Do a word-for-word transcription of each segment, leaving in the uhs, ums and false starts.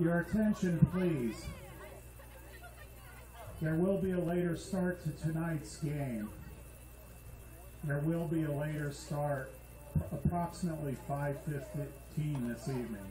Your attention, please. There will be a later start to tonight's game. There will be a later start, approximately five fifteen this evening.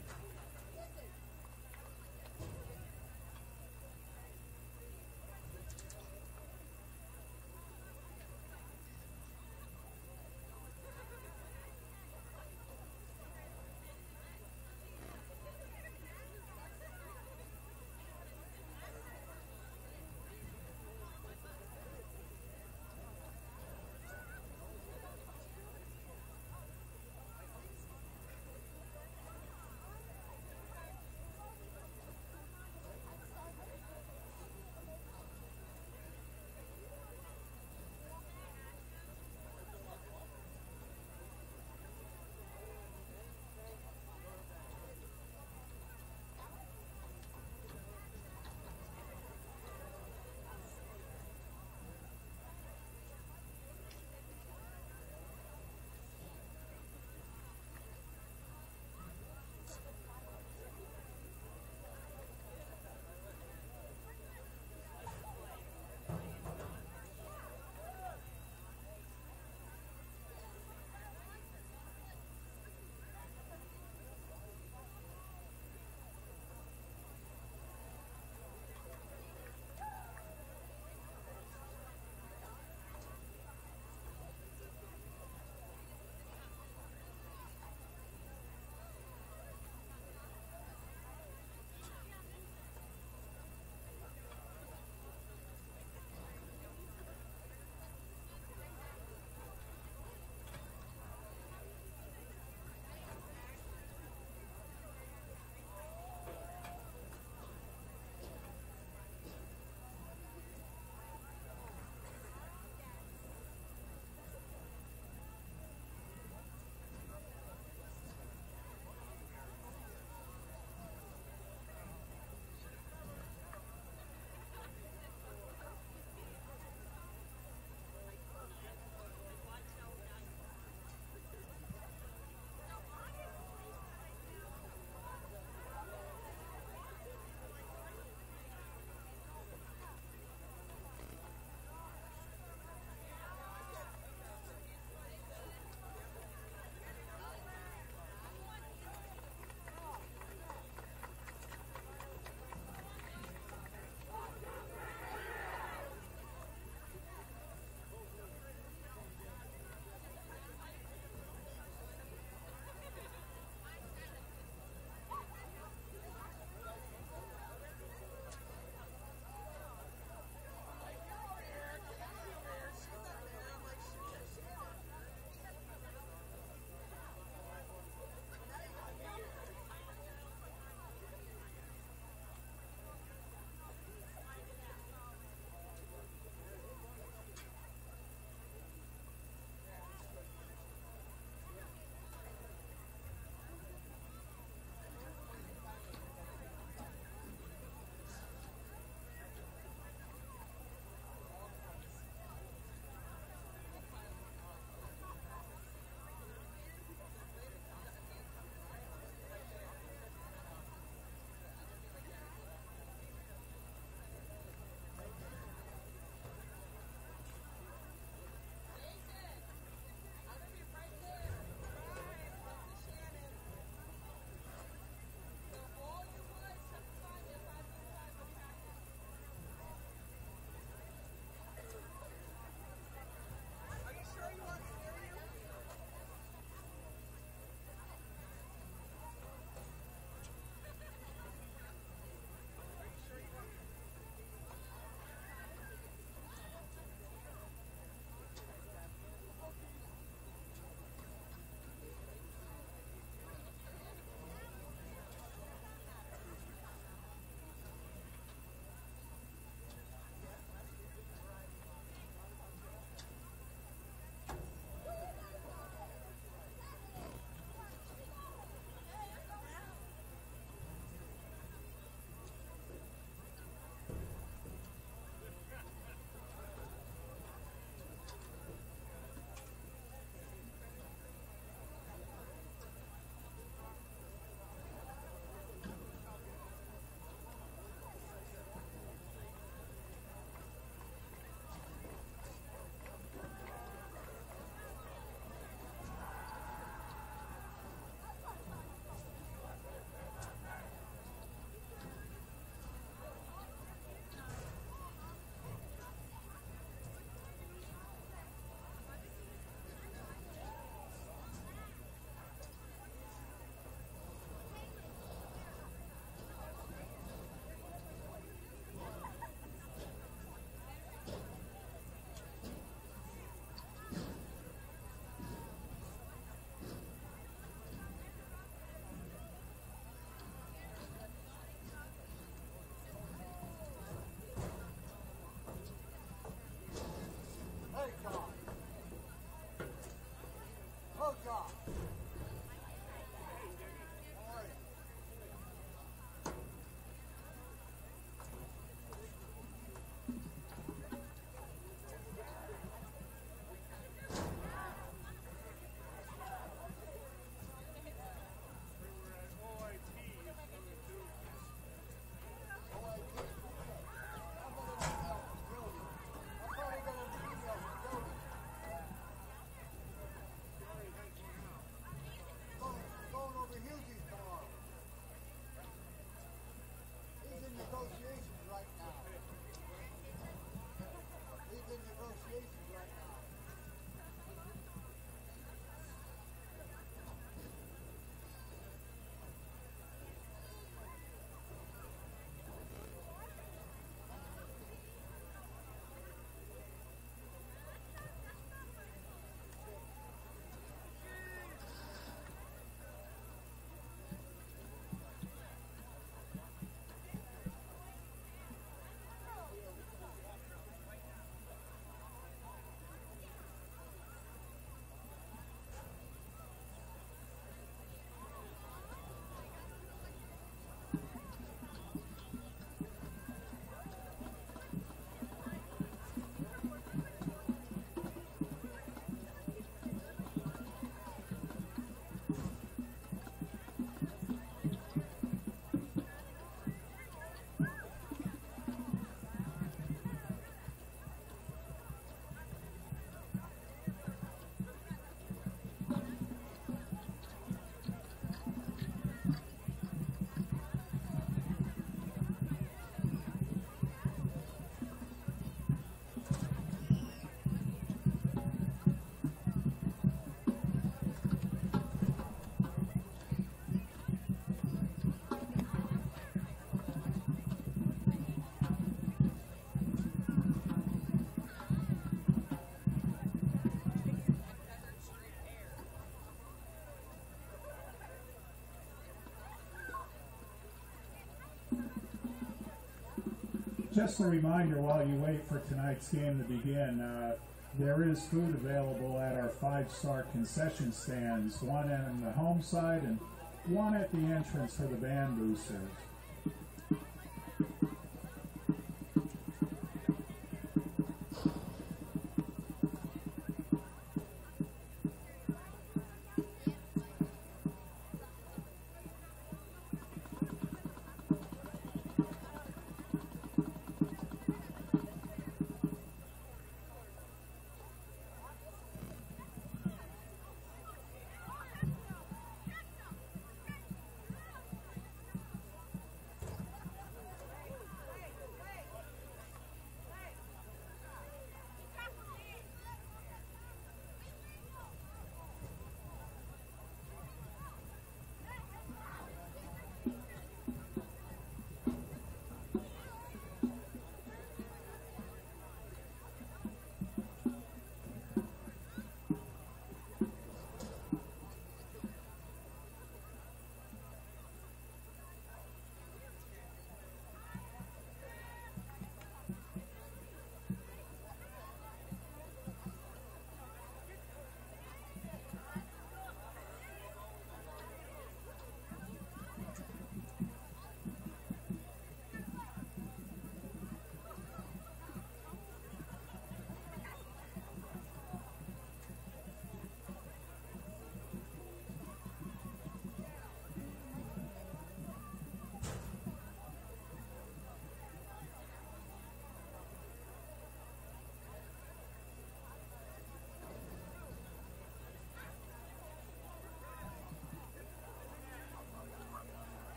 Just a reminder while you wait for tonight's game to begin, uh, there is food available at our five-star concession stands, one on the home side and one at the entrance for the band boosters.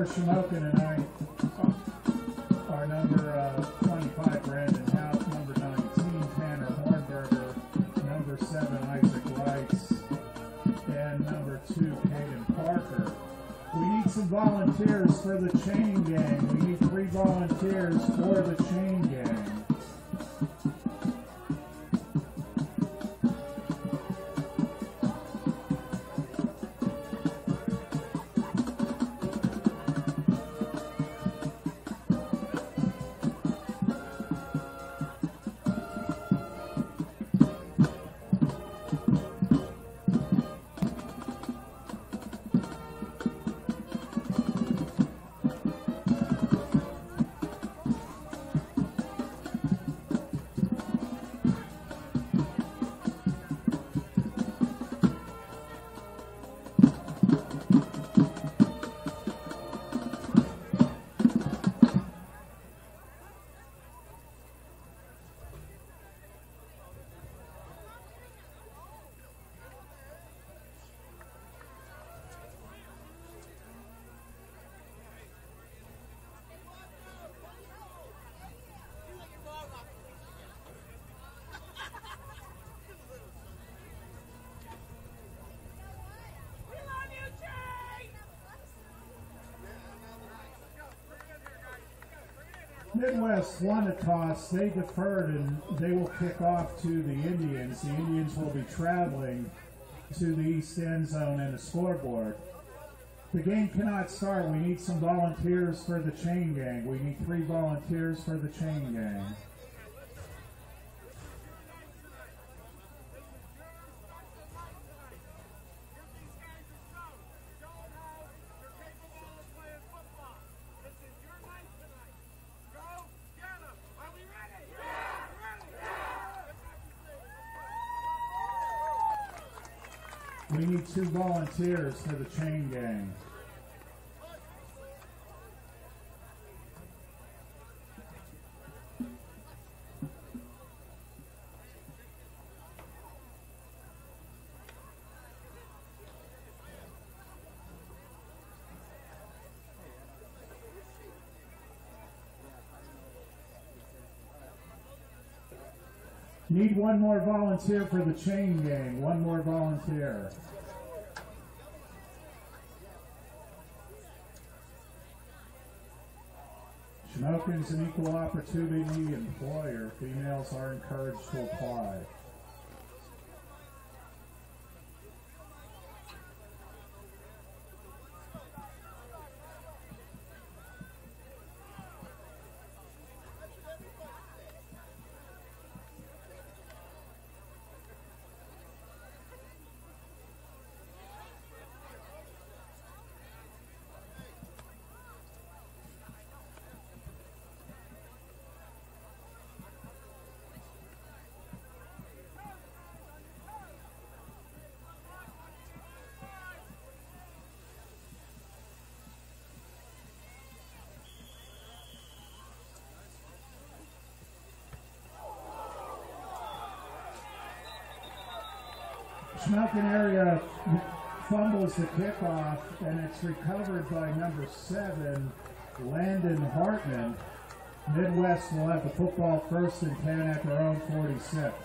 for Shamokin tonight are number uh, twenty-five, Brandon House, number nineteen, Tanner Hornberger, number seven, Isaac Reitz, and number two, Caden Parker. We need some volunteers for the chain gang. We need three volunteers for the chain gang. Midwest won a toss. They deferred, and they will kick off to the Indians. The Indians will be traveling to the east end zone and a scoreboard. The game cannot start. We need some volunteers for the chain gang. We need three volunteers for the chain gang. We need two volunteers for the chain gang. Need one more volunteer for the chain gang. One more volunteer. Shamokin is an equal opportunity employer. Females are encouraged to apply. Shamokin area fumbles the kickoff, and it's recovered by number seven, Landon Hartman. Midwest will have the football first and ten at their own forty-six.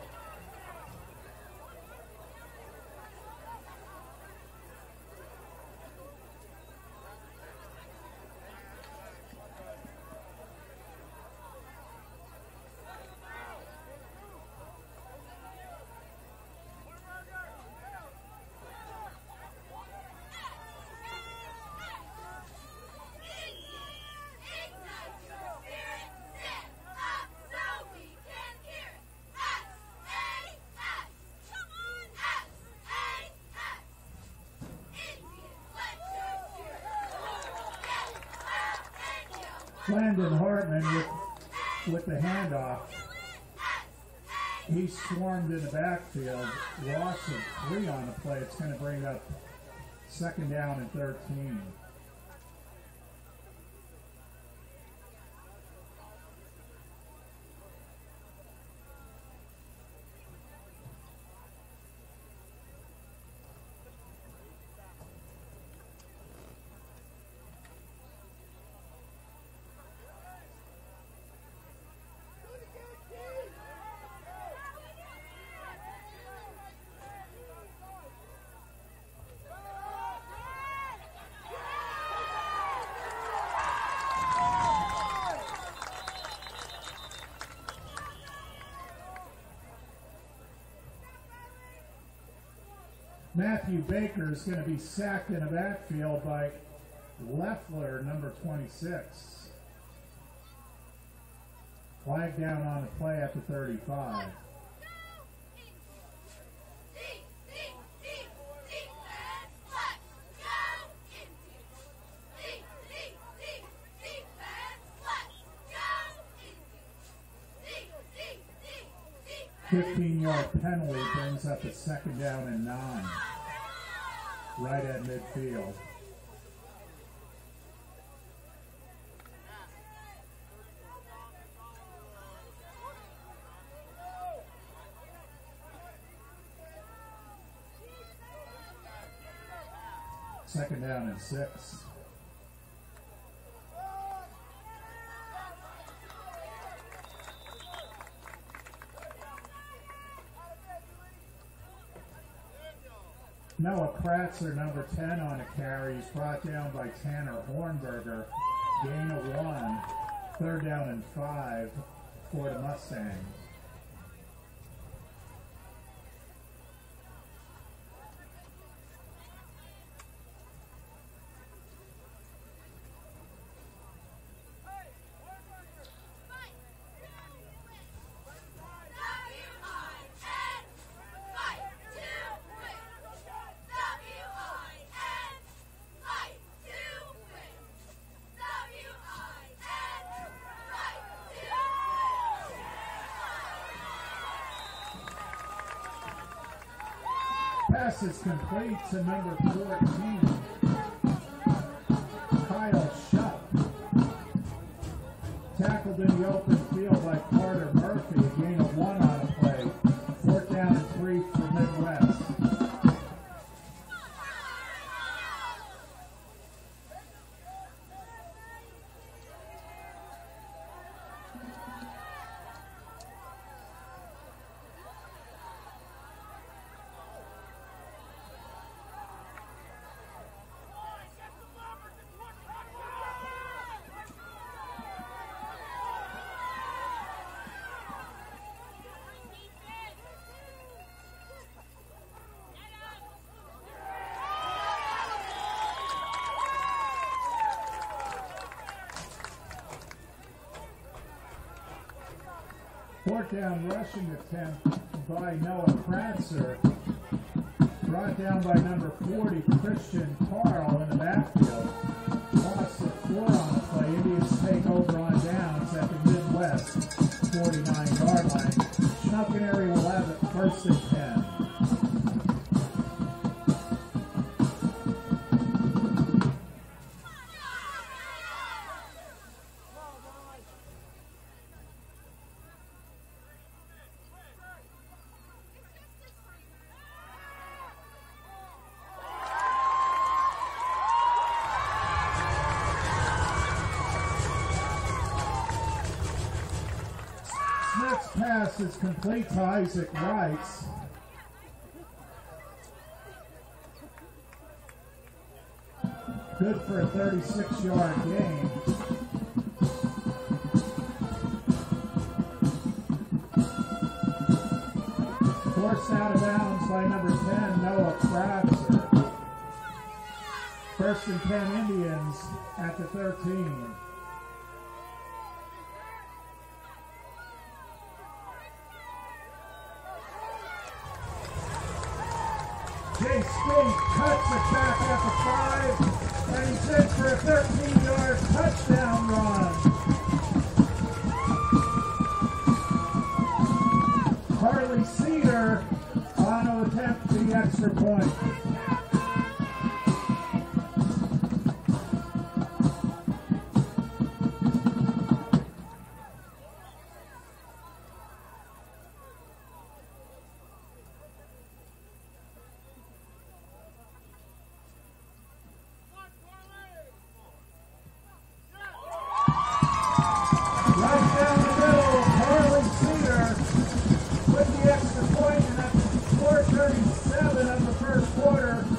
Landon Hartman with, with the handoff. He swarmed in the backfield. Loss of three on the play. It's going to bring up second down and thirteen. Matthew Baker is going to be sacked in the backfield by Leffler, number twenty-six. Flag down on the play at the thirty-five. fifteen-yard penalty brings up a second down and nine, right at midfield. Second down and six. Noah Kratzer, number ten, on a carry. He's brought down by Tanner Hornberger. Gain of one. Third down and five for the Mustangs. Pass is complete to number fourteen, Kyle Shupp. Tackled in the open field by Carter Murphy. A gain of one on a play. Fourth down and three for Midwest. Fourth down rushing attempt by Noah Kratzer. Brought down by number forty, Christian Carl, in the backfield. Lost the four on the play. Indians take over on downs at the Midwest forty-nine-yard line. Shamokin area will have it first and ten. Smith's pass is complete to Isaac Wrights. Good for a thirty-six-yard gain. Forced out of bounds by number ten, Noah Kratzer. First and ten Indians at the thirteen. Jay Spink cuts it back at the five, and he's in for a thirteen-yard touchdown run. Harley Cedar on to attempt the extra point. With the extra point, and that's four thirty-seven of the first quarter.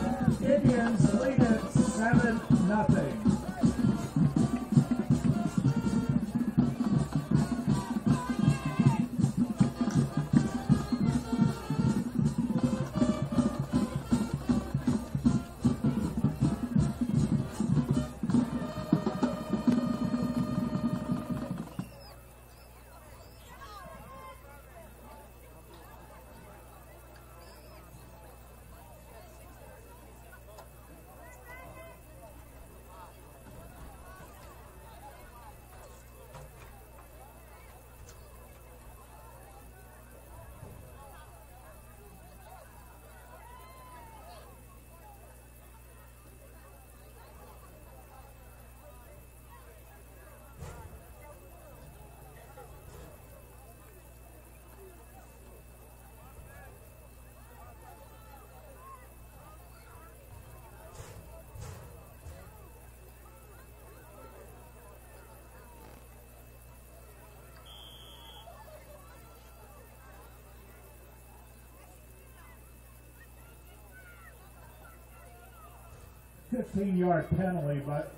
fifteen-yard penalty, but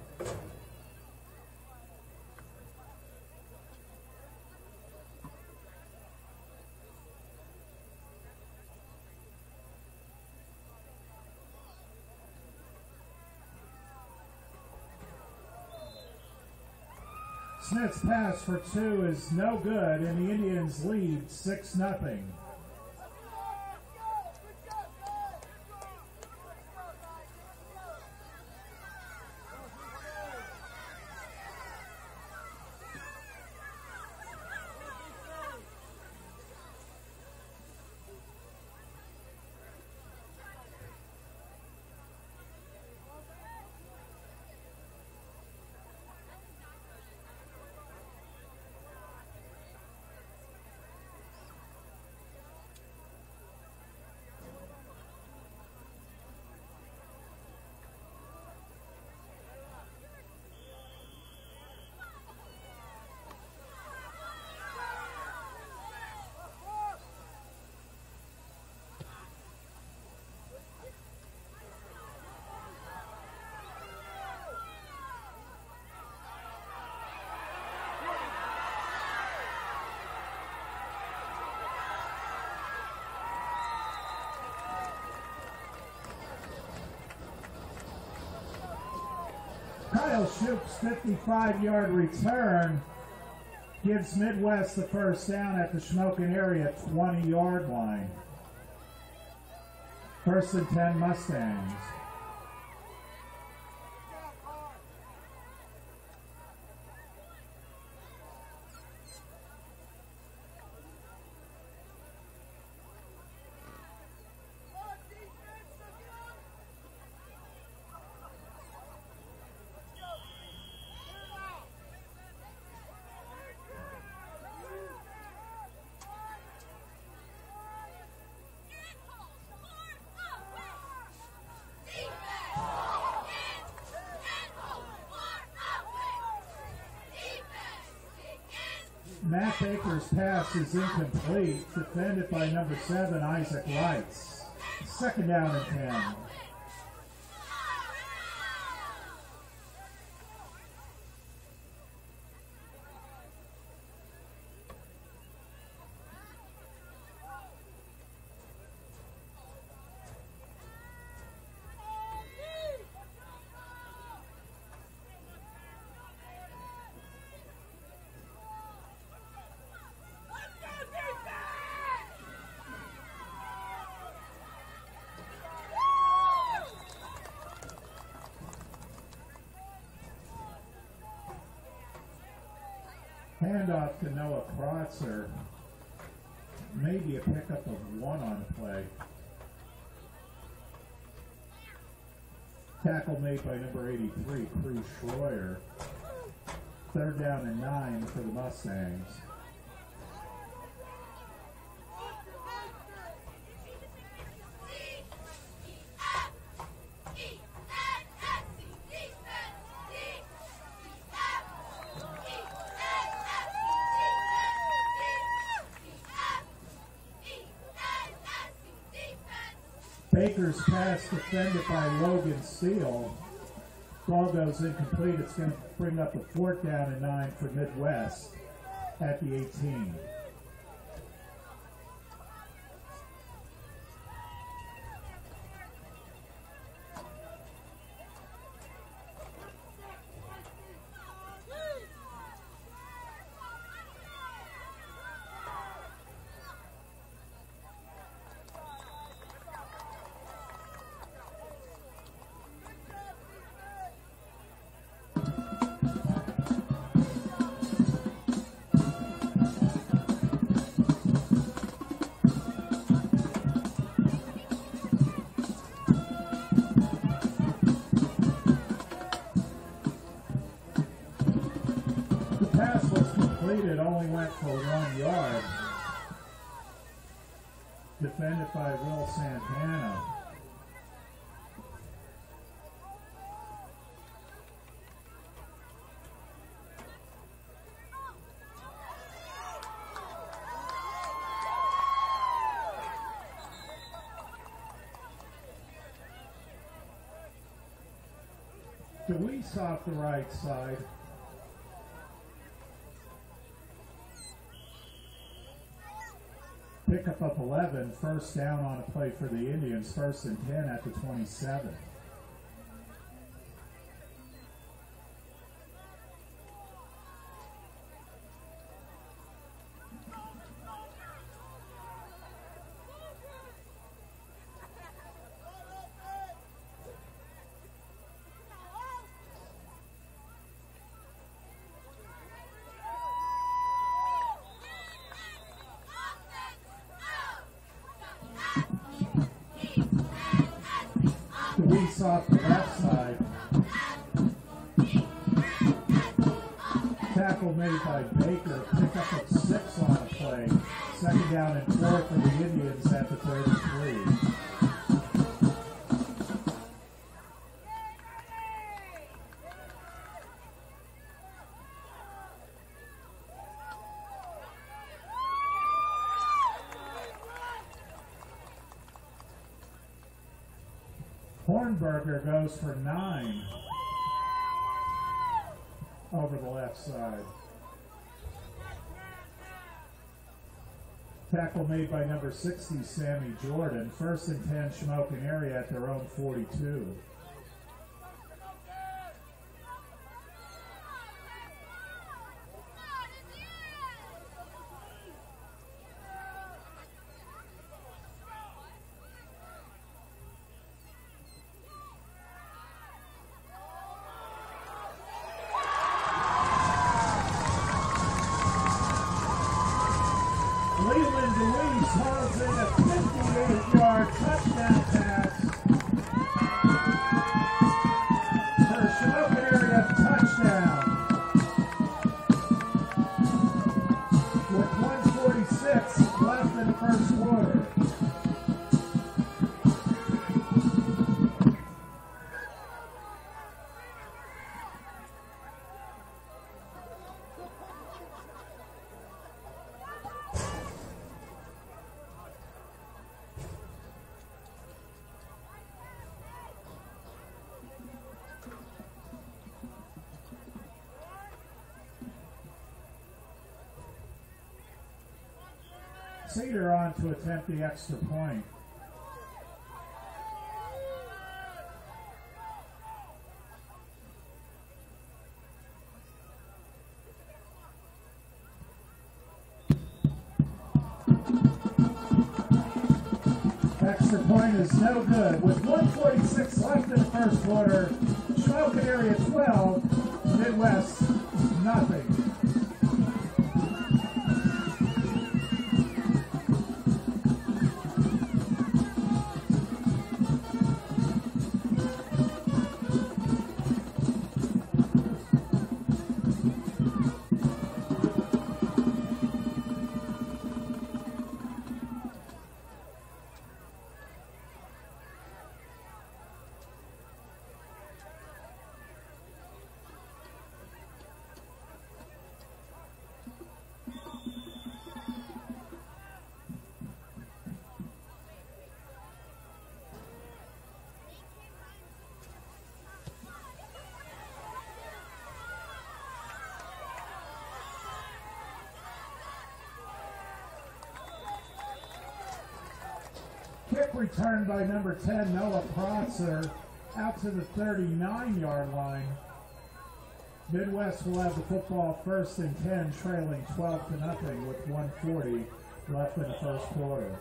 Smith's pass for two is no good, and the Indians lead six nothing. Kyle Shoup's fifty-five-yard return gives Midwest the first down at the Shamokin area twenty-yard line. First and ten Mustangs. Matt Baker's pass is incomplete, defended by number seven, Isaac Lights. Second down and ten. Handoff to Noah Krotzer. Maybe a pickup of one on the play. Tackle made by number eighty-three, Cruz Schroyer. Third down and nine for the Mustangs. Baker's pass defended by Logan Steele. Ball goes incomplete. It's going to bring up a fourth down and nine for Midwest at the eighteen. It only went for one yard. Defended by Will Santana. Deweese off the right side. Pickup up eleven, first down on a play for the Indians, first and ten at the twenty-seven. Deweese off the left side. Tackle made by Baker. Pickup of six on a play. Second down and four for the Indians at the thirty-three. Hornberger goes for nine over the left side. Tackle made by number sixty, Sammy Jordan. First and ten, Shamokin area at their own forty-two. Leland Deweese hauls in a fifty-eight yard touchdown pass for a Shamokin area touchdown with one forty-six left in the first quarter. Cedar on to attempt the extra point. Extra point is no good. With one forty-six left in the first quarter, Shamokin area twelve, Midwest nothing. Kick returned by number ten, Noah Protzer, out to the thirty-nine yard line. Midwest will have the football first and ten, trailing twelve to nothing with one forty left in the first quarter.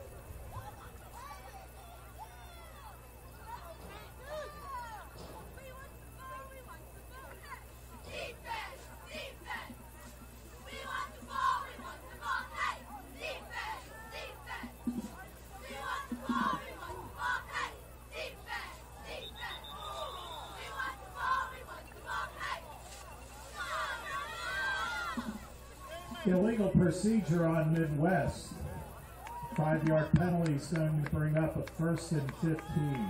Illegal procedure on Midwest. Five yard penalty is going to bring up a first and fifteen.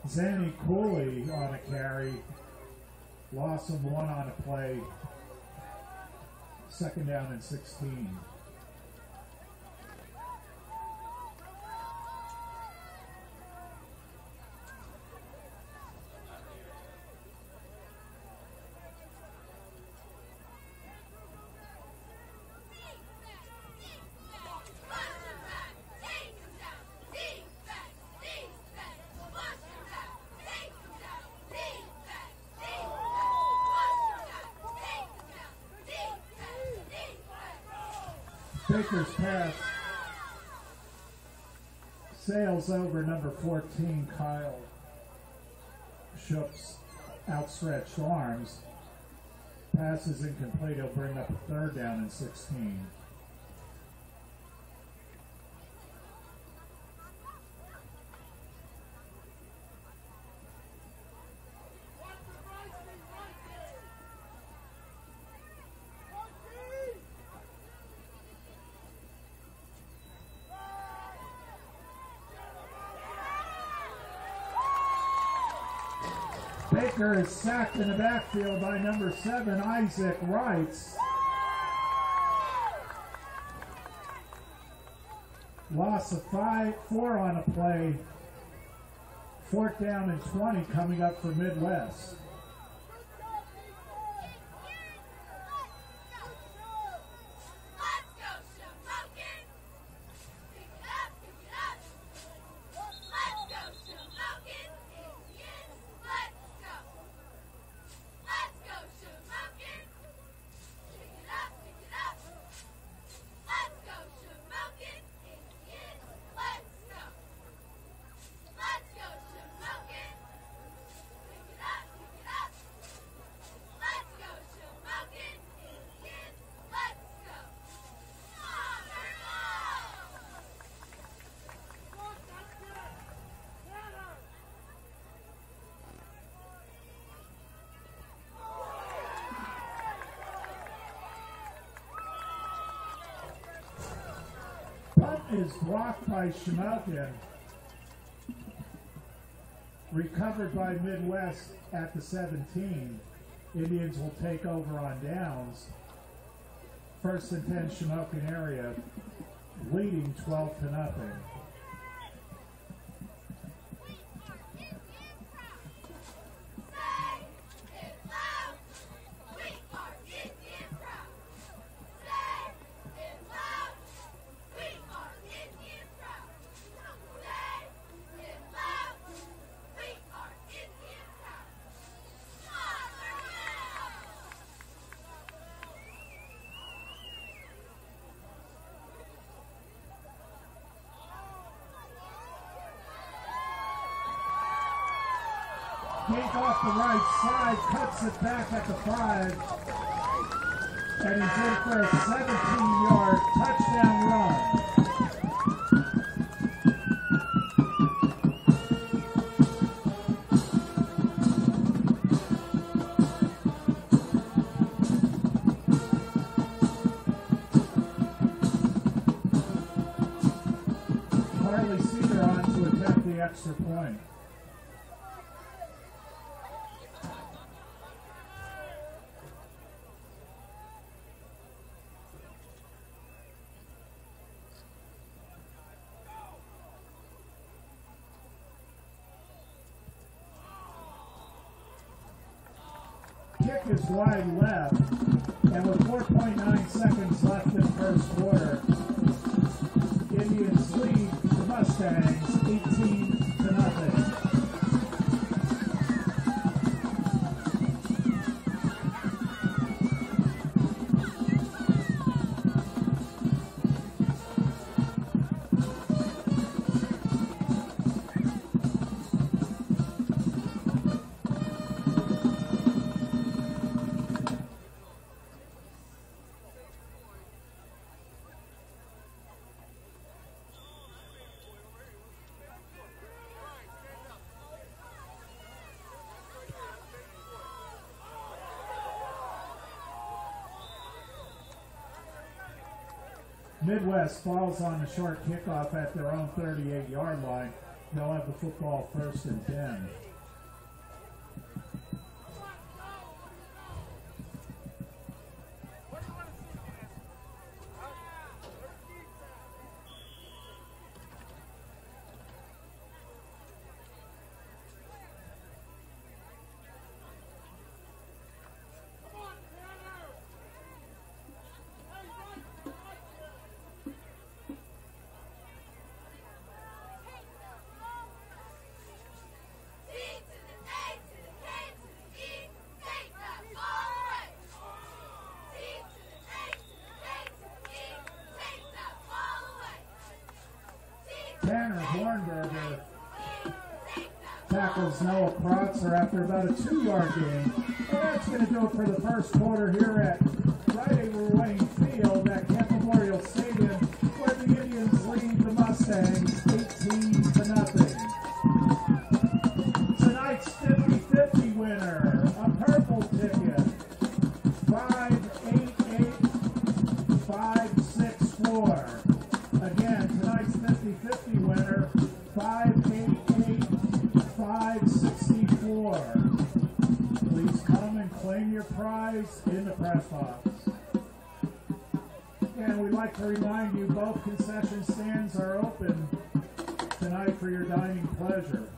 Zanny Cooley on a carry, loss of one on a play, second down and sixteen. Baker's pass sails over number fourteen, Kyle Shook's outstretched arms. Pass is incomplete. He'll bring up a third down and sixteen. Baker is sacked in the backfield by number seven, Isaac Wrights. Loss of five, four on a play. Fourth down and twenty coming up for Midwest. Is blocked by Shamokin. Recovered by Midwest at the seventeen. Indians will take over on downs. First and ten Shamokin area, leading twelve to nothing. Kick off the right side, cuts it back at the five, and he's in for a seventeen-yard touchdown run. Harley Cedar on to attempt the extra point. Kick is wide left, and with four point nine seconds left in the first quarter, Indians lead the Mustangs eighteen to nothing. Midwest falls on the short kickoff at their own thirty-eight-yard line. They'll have the football first and ten. Tanner Hornberger tackles Noah Protzer after about a two-yard gain. And that's going to do it for the first quarter here at Friday Wayne Field at Camp Memorial Stadium, where the Indians lead the Mustangs eighteen to nothing. Tonight's fifty fifty winner, a purple ticket, five eight eight five six four. Again, tonight's fifty fifty winner, five eight eight five six four. Please come and claim your prize in the press box. And we'd like to remind you both concession stands are open tonight for your dining pleasure.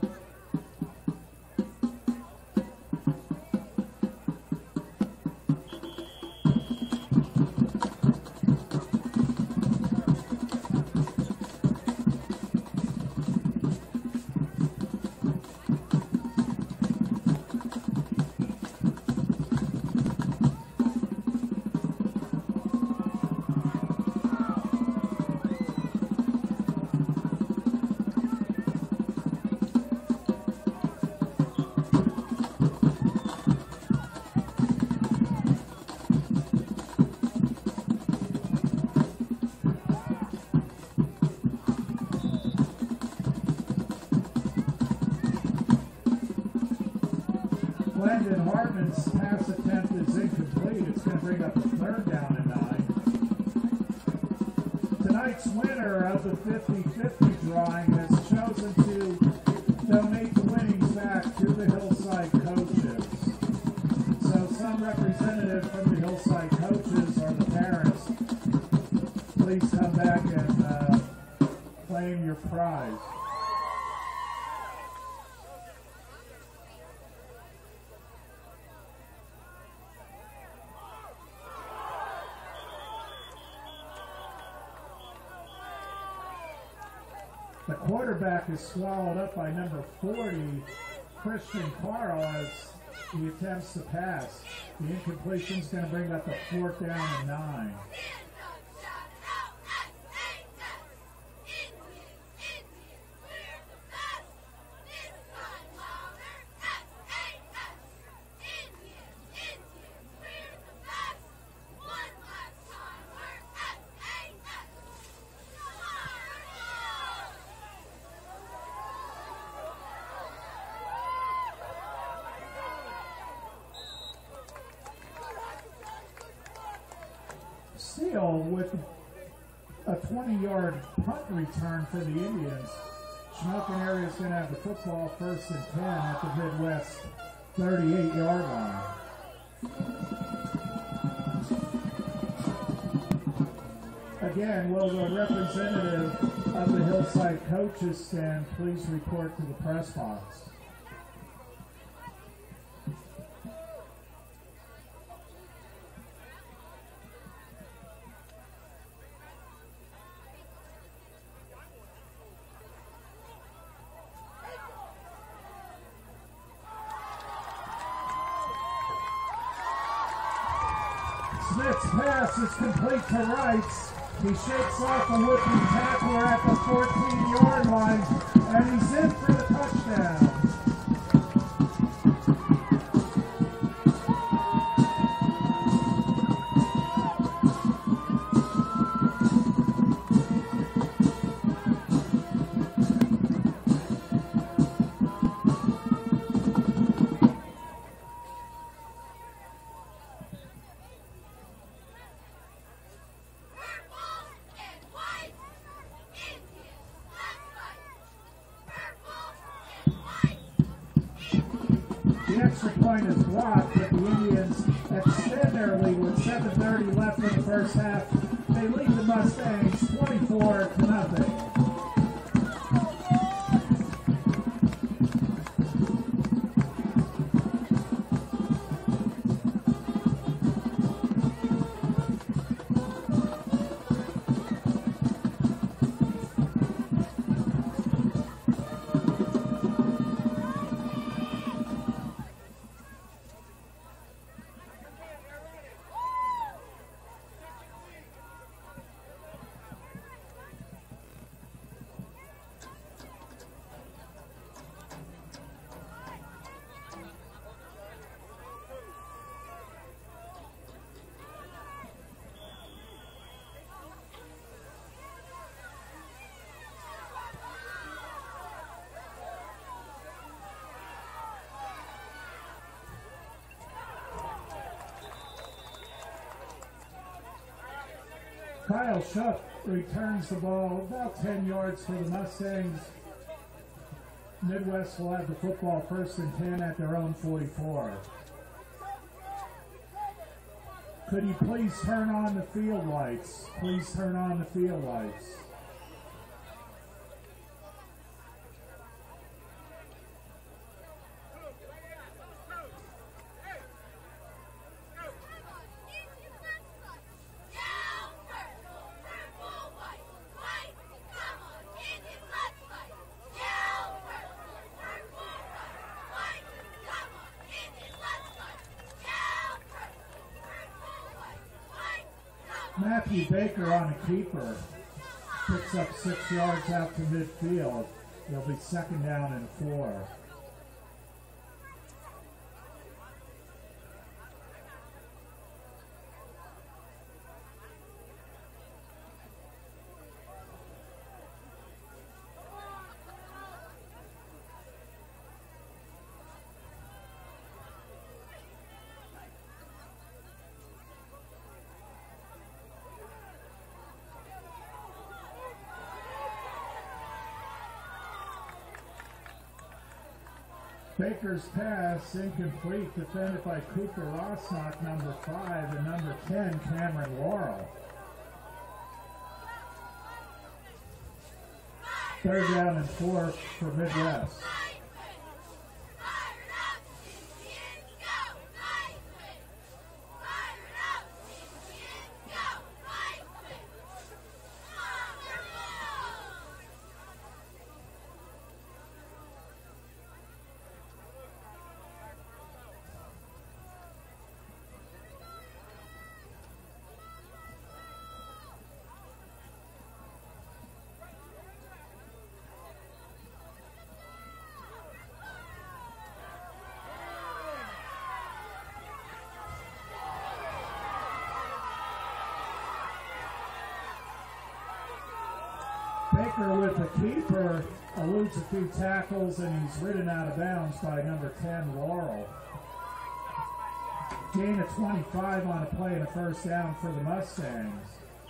Landon Hartman's pass attempt is incomplete. It's going to bring up a third down and nine. Tonight's winner of the fifty fifty drawing has chosen to donate the winnings back to the Hillside coaches. So some representative from the Hillside coaches or the parents, please come back and uh, claim your prize. The quarterback is swallowed up by number forty, Christian Carl, as he attempts to pass. The incompletion is going to bring up a fourth down and nine. Steele with a twenty-yard punt return for the Indians. Shamokin area is going to have the football first and ten at the Midwest thirty-eight-yard line. Again, will the representative of the Hillside coaches stand please report to the press box. Smith's pass is complete to Wrights. He shakes off a whipping tackler at the fourteen-yard line, and he's in for the touchdown. extra point is blocked, but the Indians extend their lead with seven thirty left in the first half. They lead the Mustangs twenty-four to nothing. Kyle Shuck returns the ball about ten yards for the Mustangs. Midwest will have the football first and ten at their own forty-four. Could you please turn on the field lights? Please turn on the field lights. Matthew Baker on a keeper picks up six yards out to midfield. It'll be second down and four. Baker's pass incomplete, defended by Cooper Rossnock, number five, and number ten, Cameron Laurel. Third down and four for Midwest. Baker with the keeper eludes a few tackles, and he's ridden out of bounds by number ten, Laurel. Gain of twenty-five on a play and a first down for the Mustangs.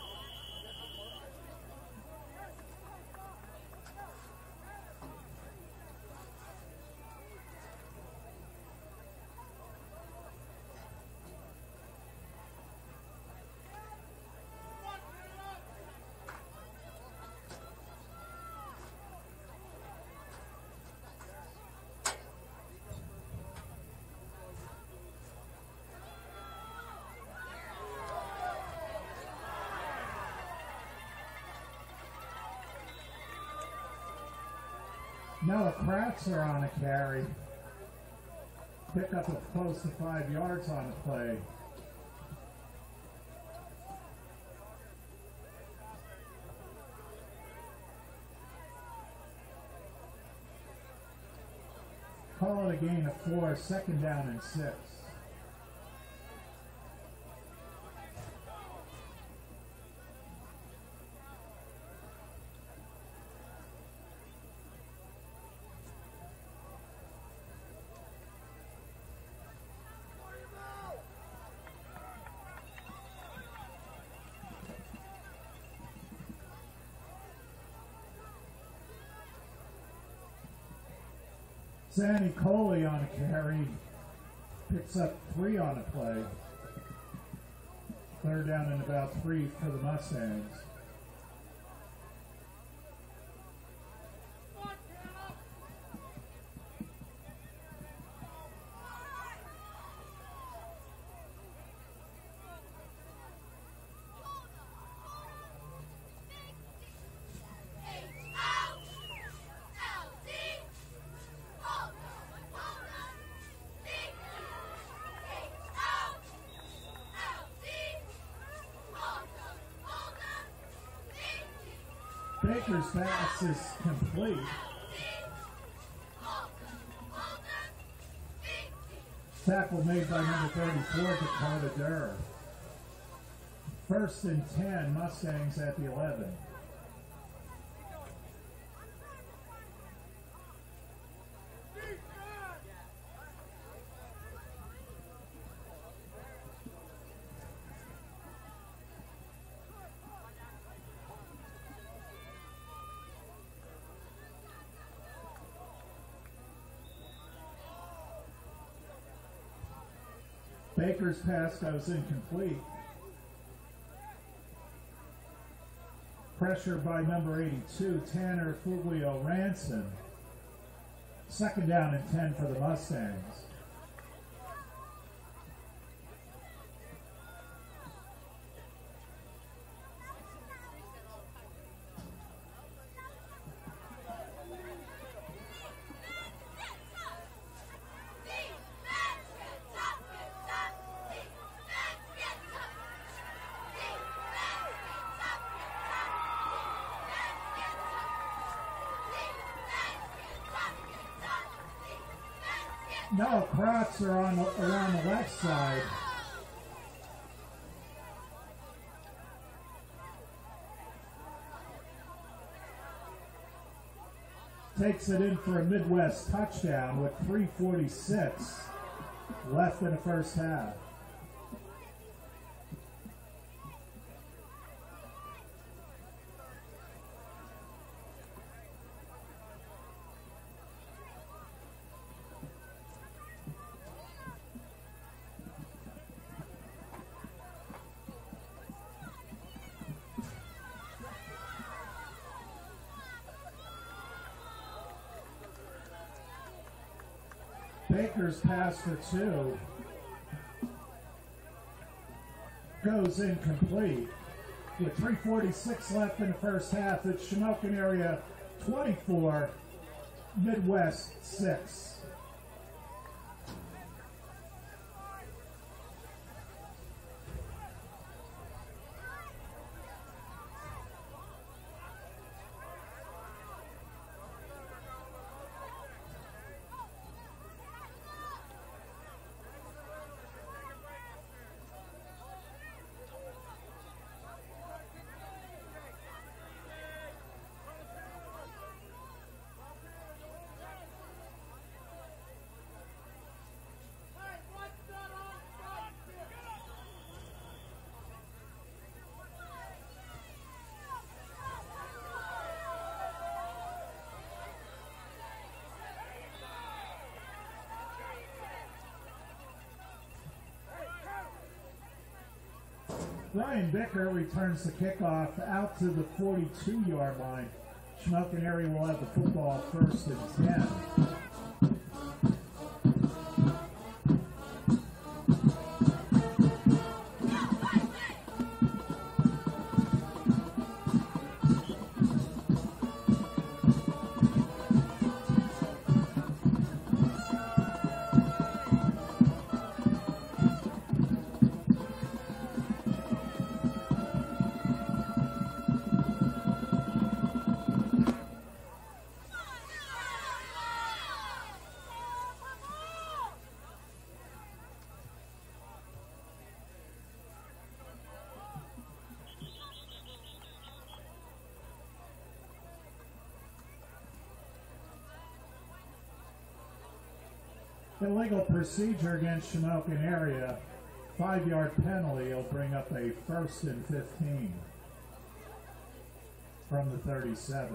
Noah Kratzer on a carry. Pick up of close to five yards on the play. Call it a gain of four, second down and six. Sandy Coley on a carry, picks up three on the play. Third down and about three for the Mustangs. Baker's pass is complete. Tackle made by number thirty-four, Dakota Durr. First and ten, Mustangs at the eleven. Baker's pass goes incomplete. Pressure by number eighty-two, Tanner Fuglio Ranson. Second down and ten for the Mustangs. No, Kratz are on the, around the left side. Takes it in for a Midwest touchdown with three forty-six left in the first half. Baker's pass for two goes incomplete. With three forty-six left in the first half, it's Shamokin area twenty-four, Midwest six. Ryan Bicker returns the kickoff out to the forty-two yard line. Shamokin area will have the football first and ten. Illegal procedure against Shamokin area. Five yard penalty will bring up a first and fifteen from the thirty-seven.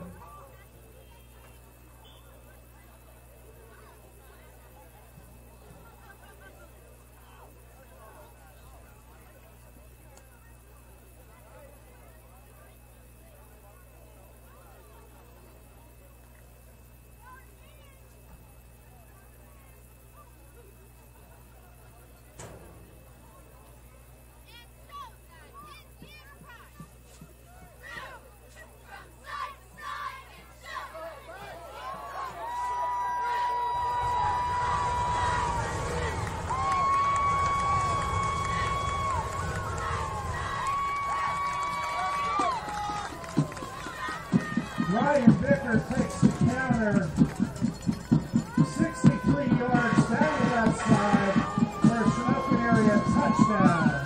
touchdown.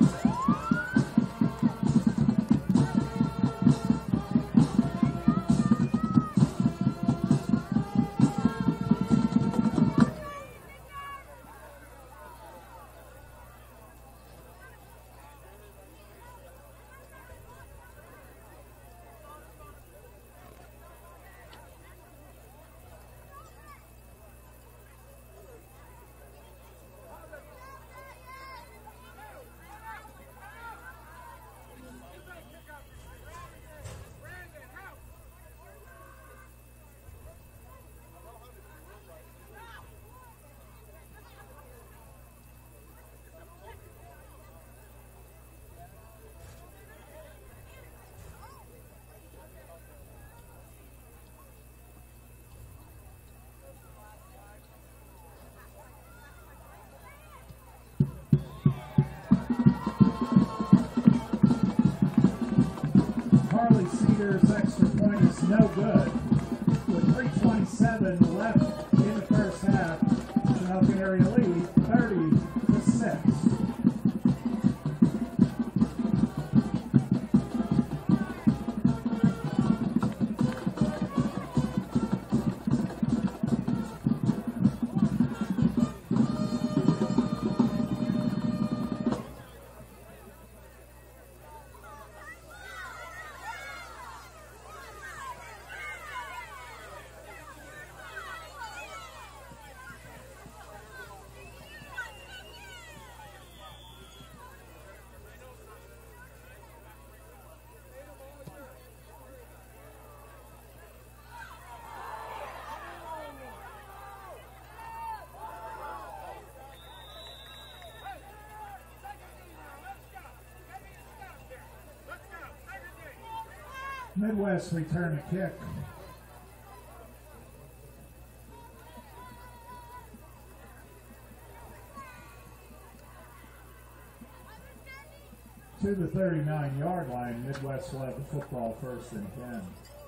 Cedars extra point is no good. With three twenty-seven left in the first half, Shamokin area lead thirty to six. Midwest return a kick. To the thirty-nine yard line, Midwest led the football first and ten.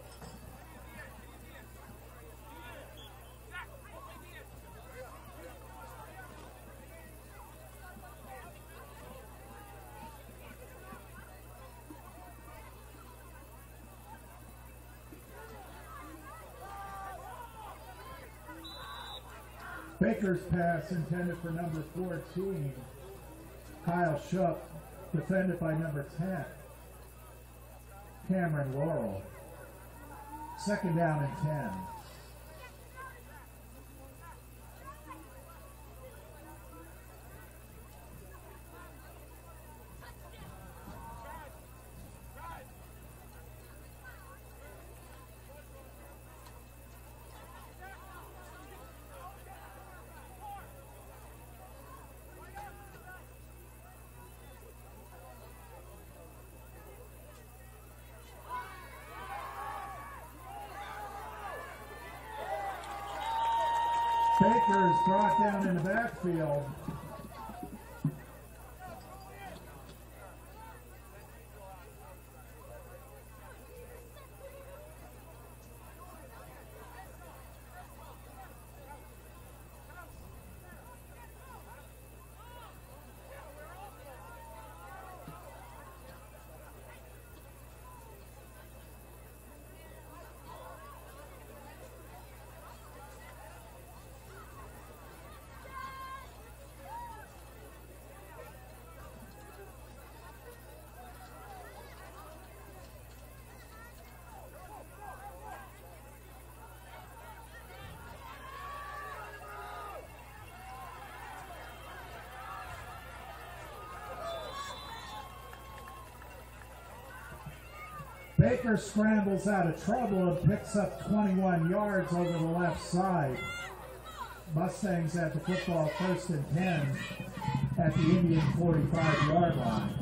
Baker's pass intended for number fourteen, Kyle Shuck, defended by number ten, Cameron Laurel. Second down and ten. Baker is brought down in the backfield. Baker scrambles out of trouble and picks up twenty-one yards over the left side. Mustangs at the football first and ten at the Indian forty-five yard line.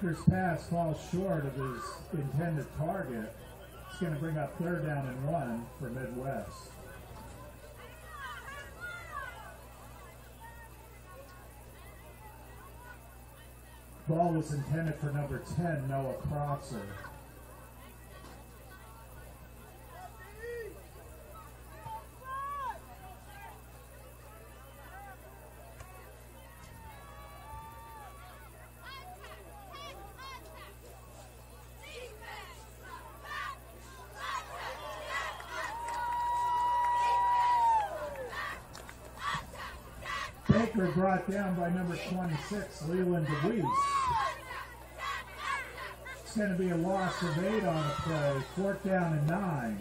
Baker's pass falls short of his intended target. It's going to bring up third down and one for Midwest. Ball was intended for number ten, Noah Crotzer. Baker brought down by number twenty-six, Leland DeWeese. It's going to be a loss of eight on the play, fourth down and nine.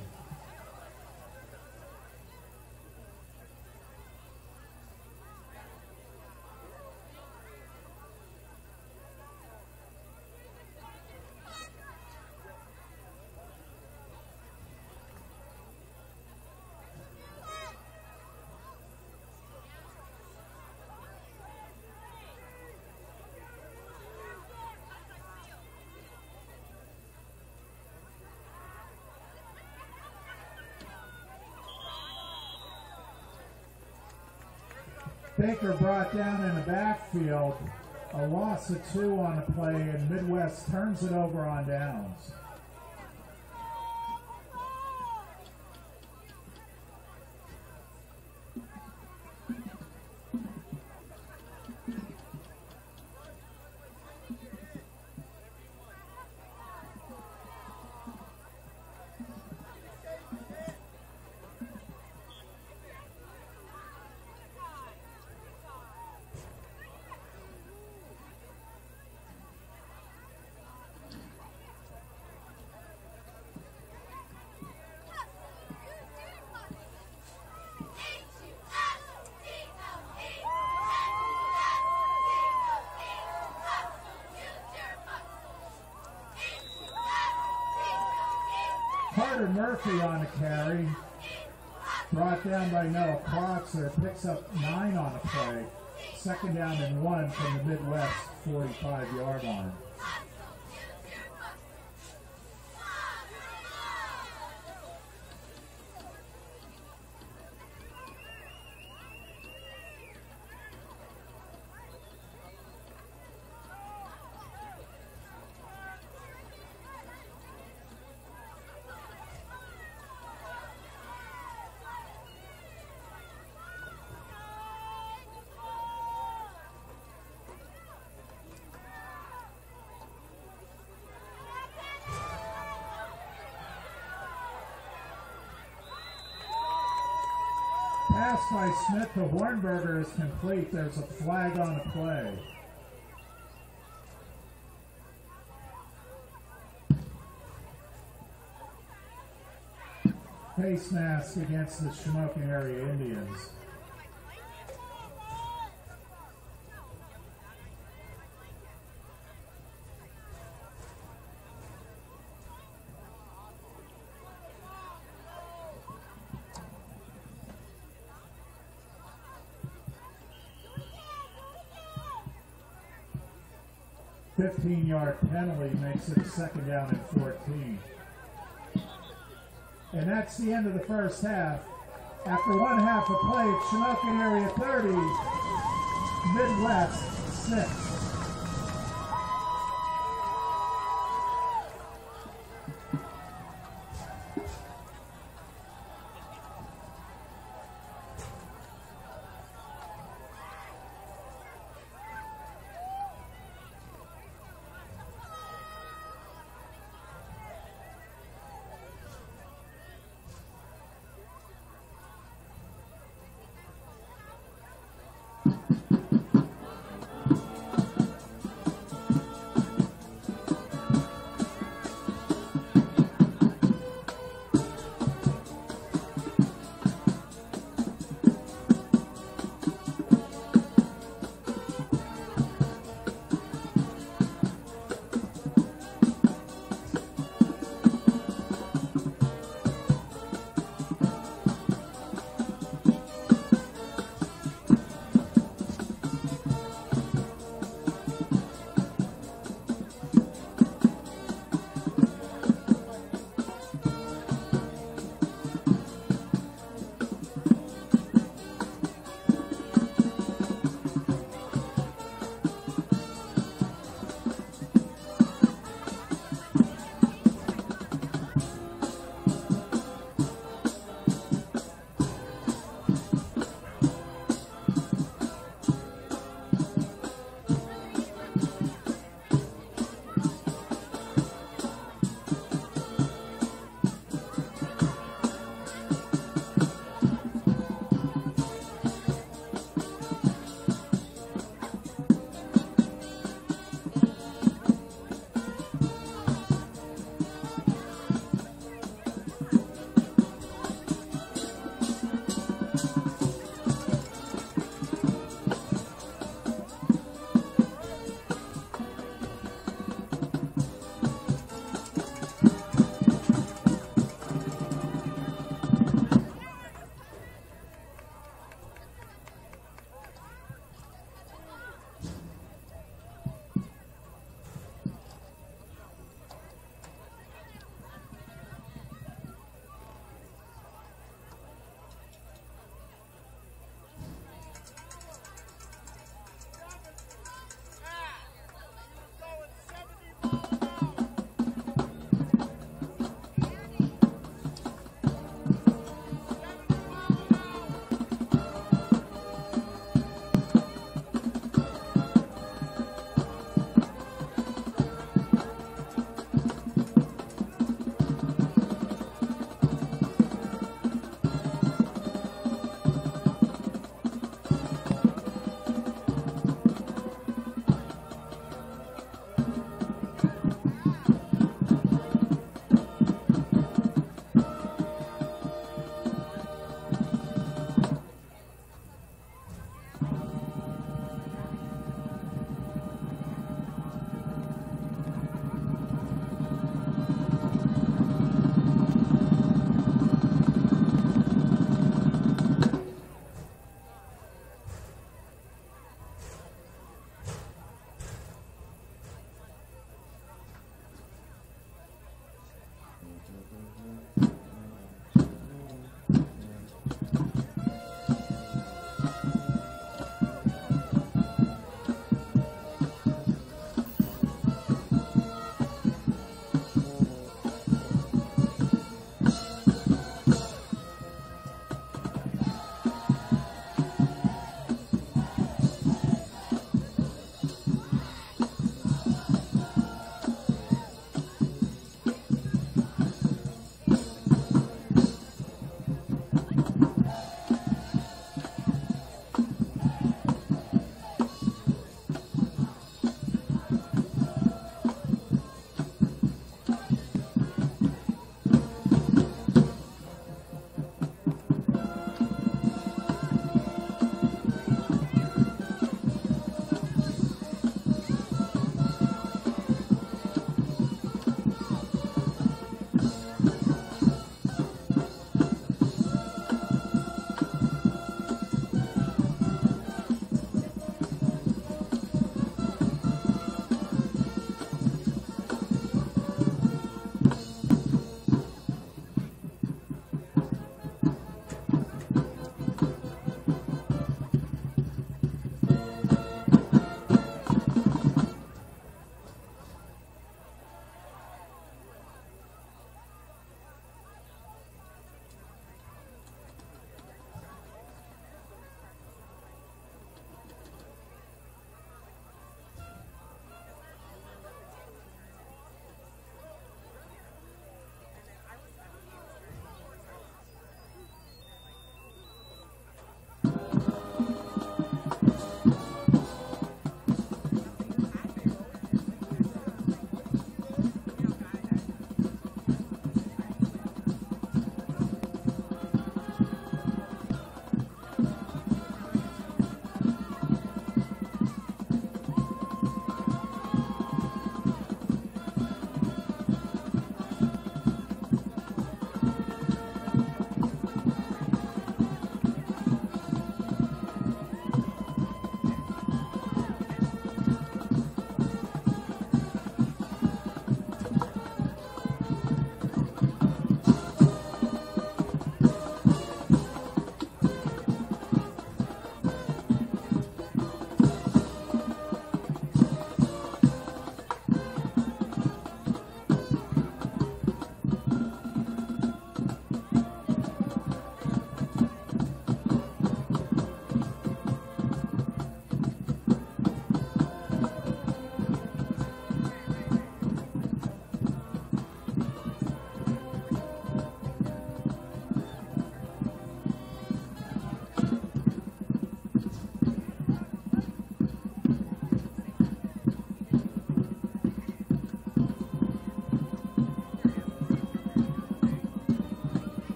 Baker brought down in the backfield, a loss of two on the play, and Midwest turns it over on downs. Carter Murphy on the carry, brought down by Noah Crotzer, picks up nine on the play, second down and one from the Midwest forty-five yard line. Pass by Smith to Hornberger is complete. There's a flag on the play. Face mask against the Shamokin area Indians. fifteen yard penalty makes it second down and fourteen. And that's the end of the first half. After one half of play, Shamokin area thirty, Midwest six.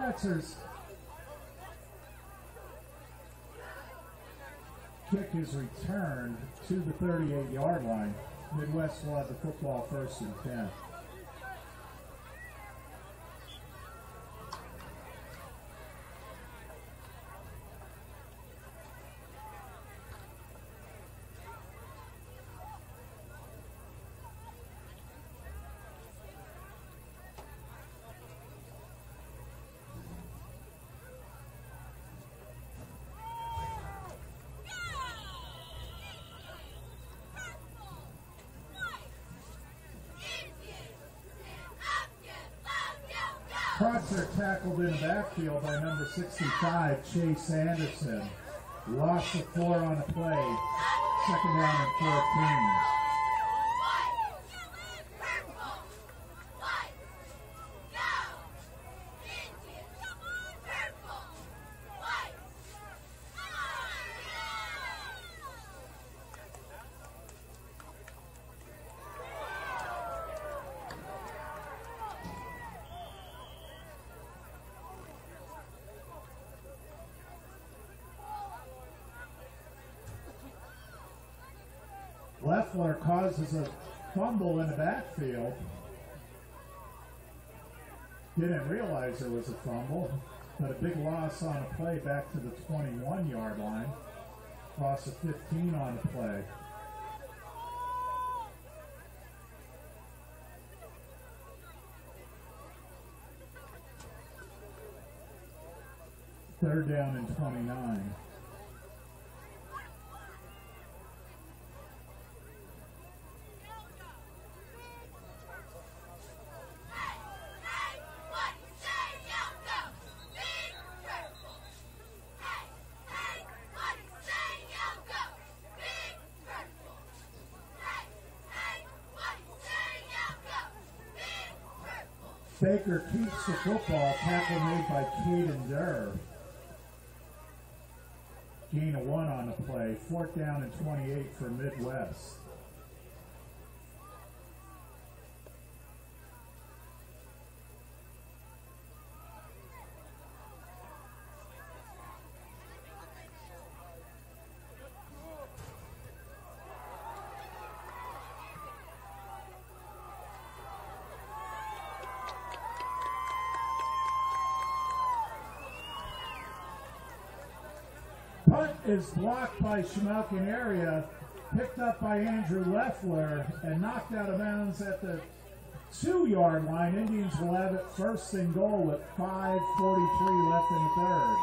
Pratzer's kick is returned to the thirty-eight yard line. Midwest will have the football first and ten. Pratzer tackled in the backfield by number sixty-five, Chase Anderson. Lost the four on the play. Second down and fourteen. Leffler causes a fumble in the backfield. Didn't realize there was a fumble, but a big loss on a play back to the twenty-one yard line. Loss of fifteen on the play. Third down and twenty-nine. Baker keeps the football, tackle made by Caden Durr. Gain of one on the play, fourth down and twenty-eight for Midwest. Punt is blocked by Shamokin area, picked up by Andrew Leffler, and knocked out of bounds at the two yard line. Indians will have it first and goal with five forty-three left in the third.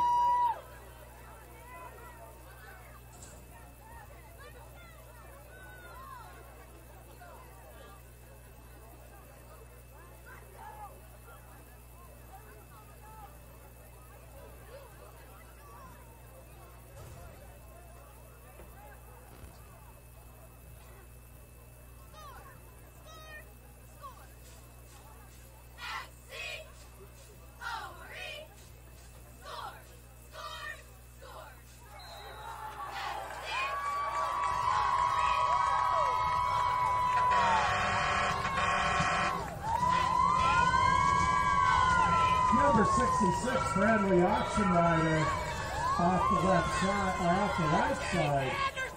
Number sixty-six, Bradley Oxenrider, off the left side, or off the right side.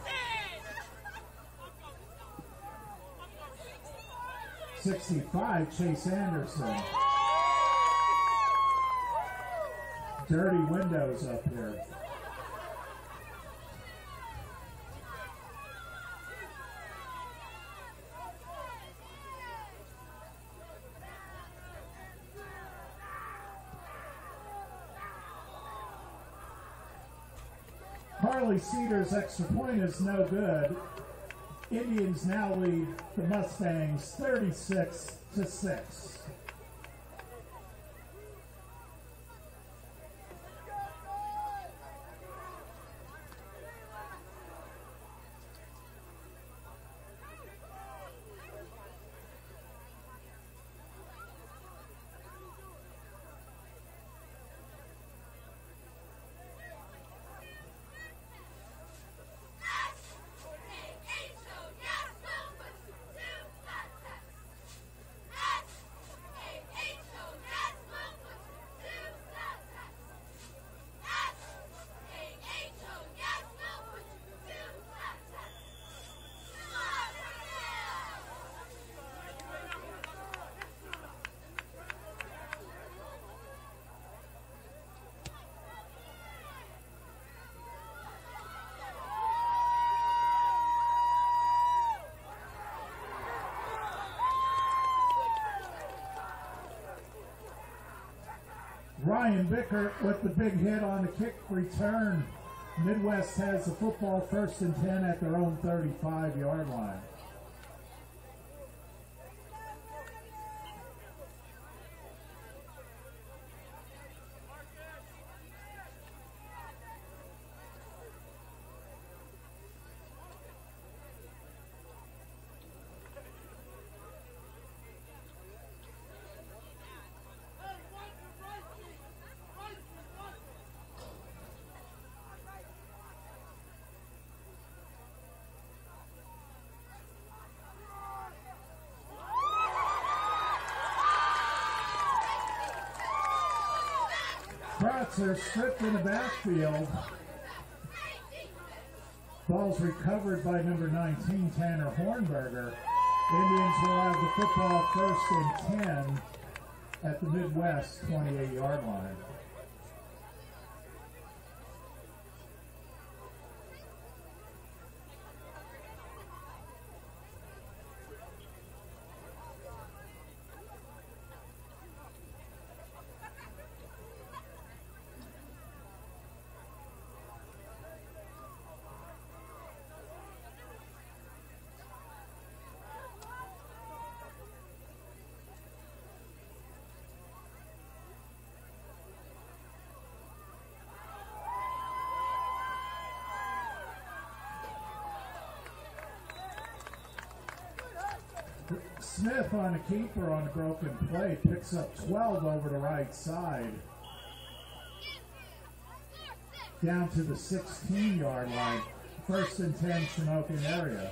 sixty-five, Chase Anderson. Dirty windows up here. Harley Cedar's extra point is no good. Indians now lead the Mustangs thirty-six to six. Ryan Bickert with the big hit on the kick return. Midwest has the football first and ten at their own thirty-five yard line. Are stripped in the backfield. Ball's recovered by number nineteen, Tanner Hornberger. Indians will have the football first and ten at the Midwest twenty-eight yard line. Smith on a keeper on a broken play picks up twelve over the right side. Down to the sixteen yard line. First and ten, Shamokin area.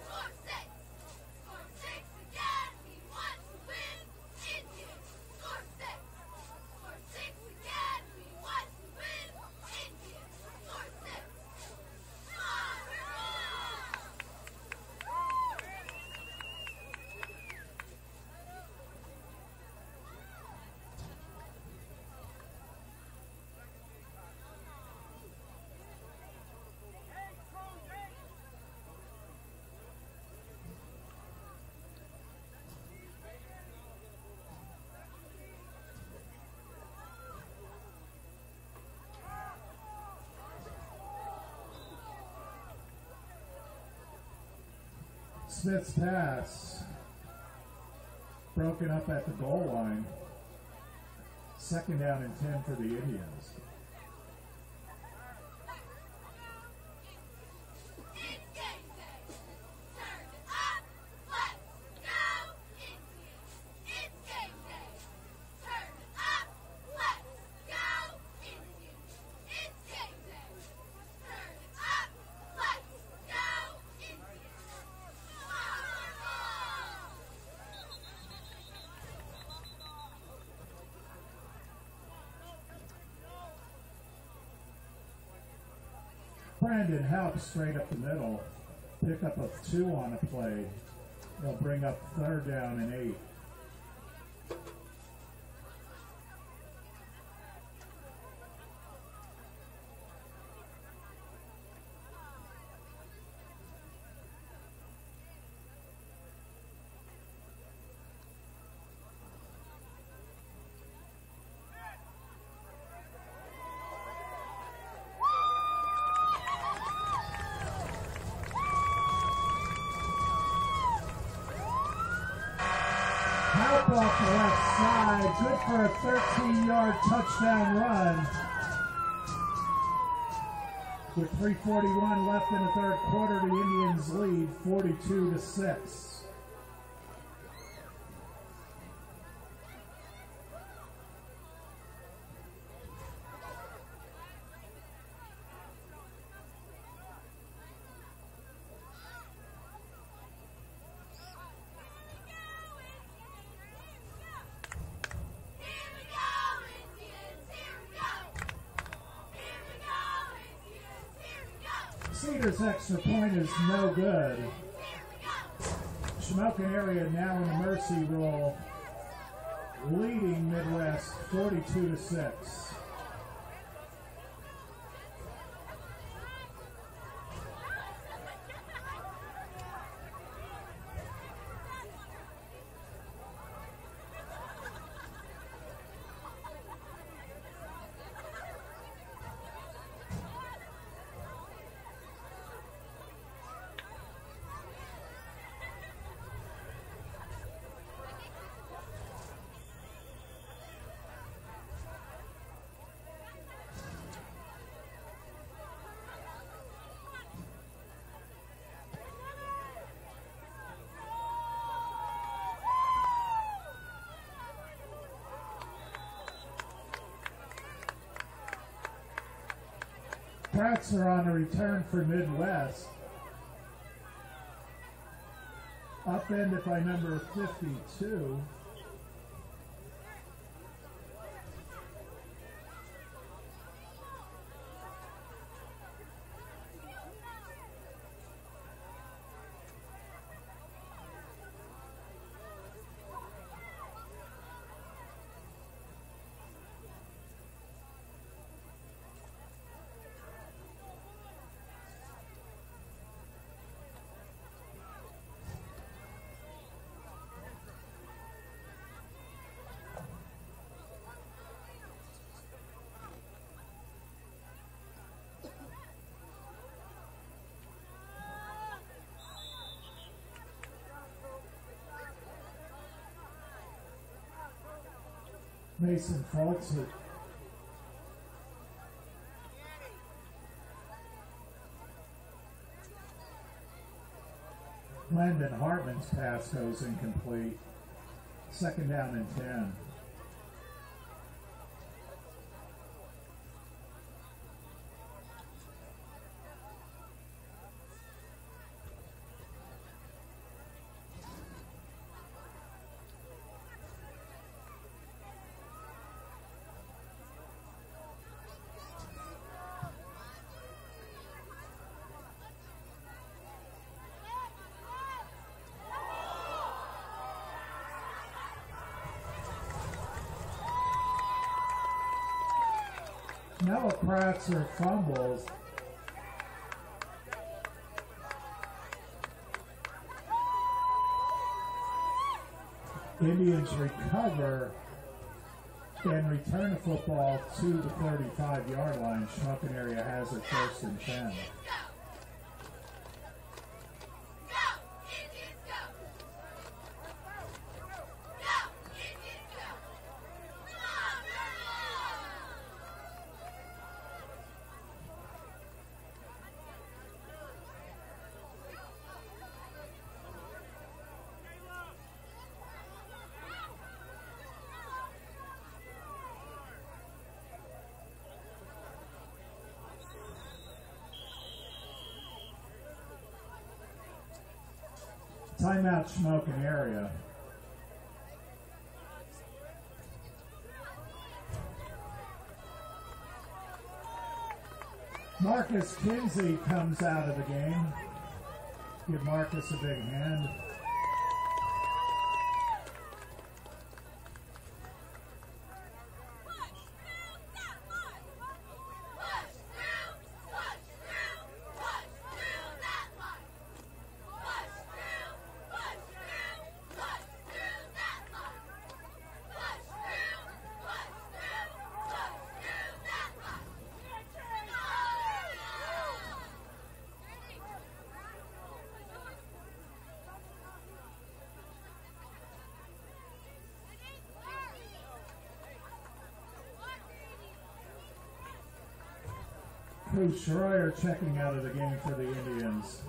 Smith's pass broken up at the goal line. Second down and ten for the Indians. Brandon helps straight up the middle. Pick up a two on a play. They'll bring up third down and eight. Help off the left side, good for a thirteen yard touchdown run. With three forty-one left in the third quarter, the Indians lead forty-two to six. Cedars' extra point is no good. Shamokin area now in the mercy roll, leading Midwest forty-two to six. Kratzer on the return for Midwest. Upended by number fifty-two. Mason Fultz it. Landon Hartman's pass goes incomplete. Second down and ten. Noah Kratzer fumbles. Indians recover and return the football to the thirty-five yard line. Shamokin area has it first and ten. Timeout, Shamokin area. Marcus Kinsey comes out of the game. Give Marcus a big hand. Coach Schreier checking out of the game for the Indians.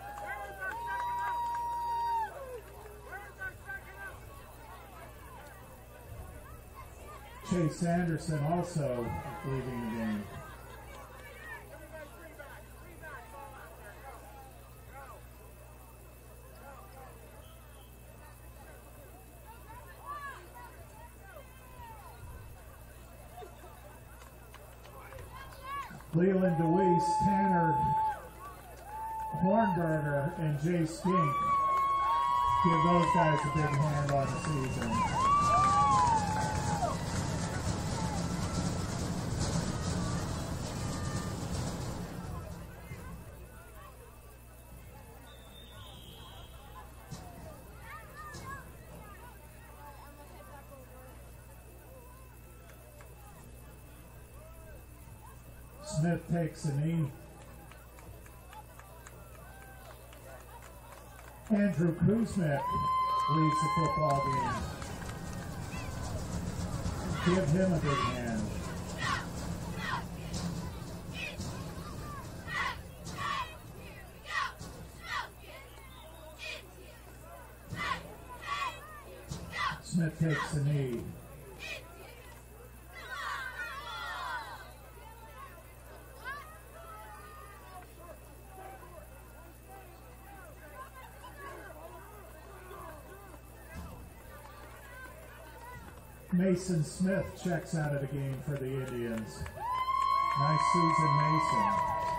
Chase Anderson also leaving the game. Leland DeWeese, Tanner Hornberger, and Jay Skink. Give those guys a big hand on the season. Smith takes a knee. Andrew Kuzmic leads the football game. Give him a big hand. Smith takes a knee. Mason Smith checks out of the game for the Indians. Nice Susan Mason.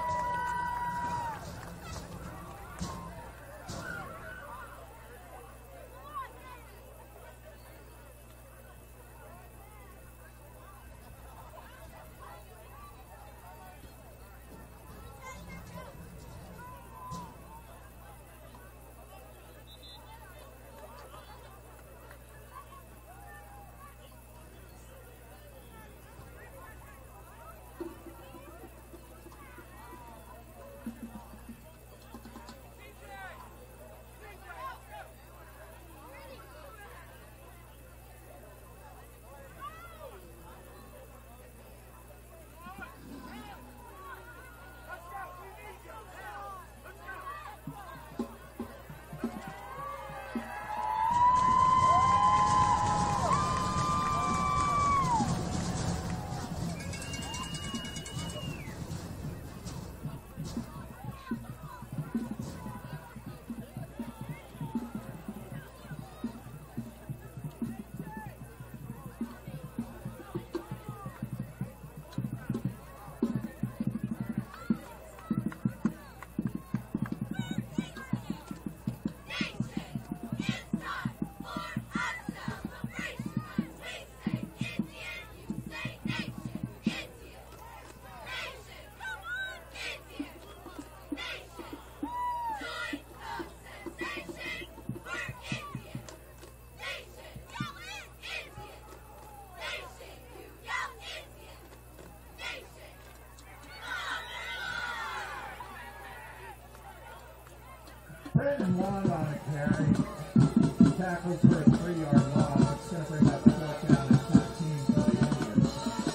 Brandon Long on a carry. Tackled for a three-yard loss. It's going to bring up fourth down and thirteen for the Indians.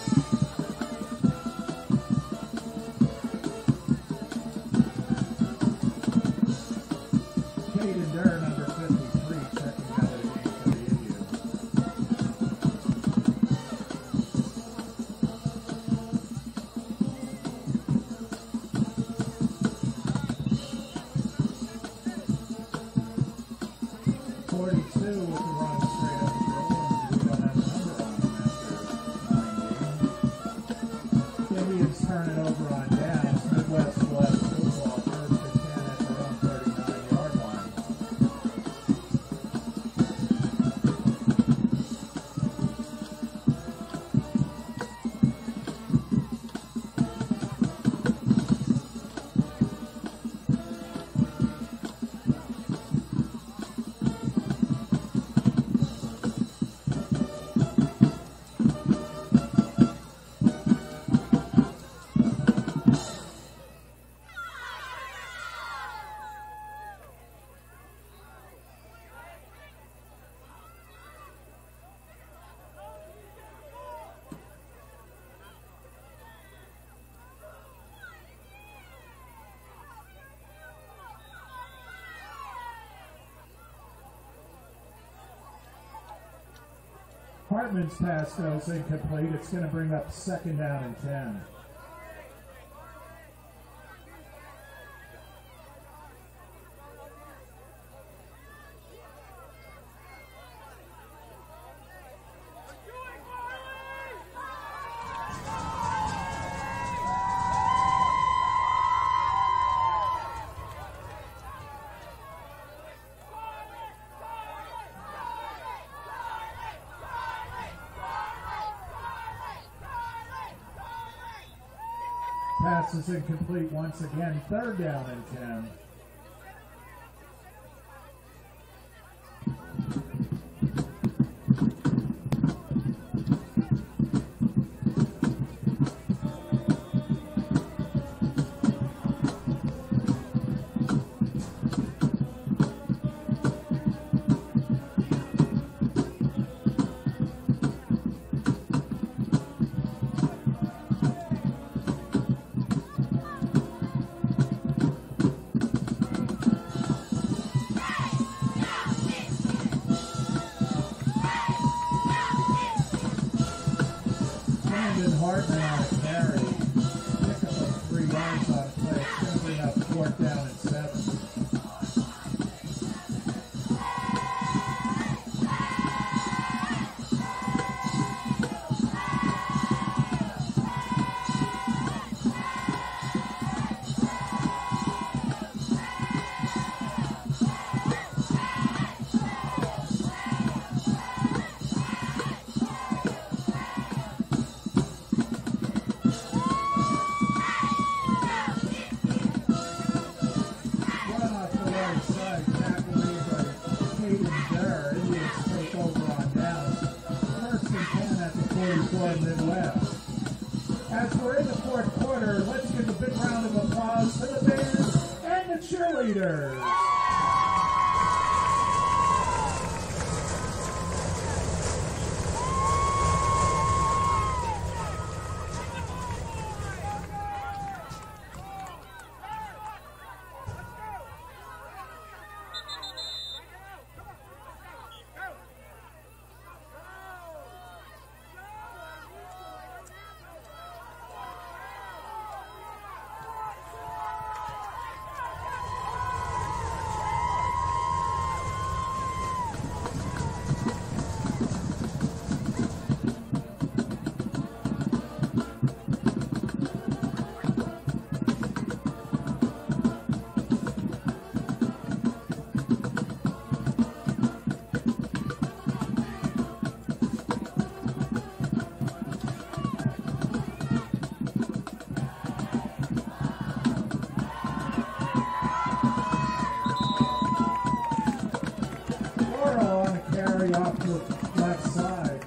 Caden Durr, number fifty-three, checking out of the game for the Indians. forty-two with the run straight up the middle, and we don't have a number on him after nine games. Indians turn it over on downs. Midwest will have the football first and ten at their own thirty-nine yard line. Hartman's pass goes incomplete. It's going to bring up second down and ten. Pass is incomplete once again. Third down and ten. Hartman on a carry. Pick up like three yards on a play. It's going to bring up fourth down and seven. Midwest. As we're in the fourth quarter, let's give a big round of applause to the band and the cheerleaders. Off to the left side.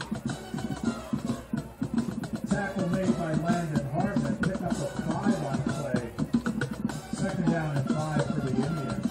Tackle made by Landon Hartman. Pick up a five on the play. Second down and five for the Indians.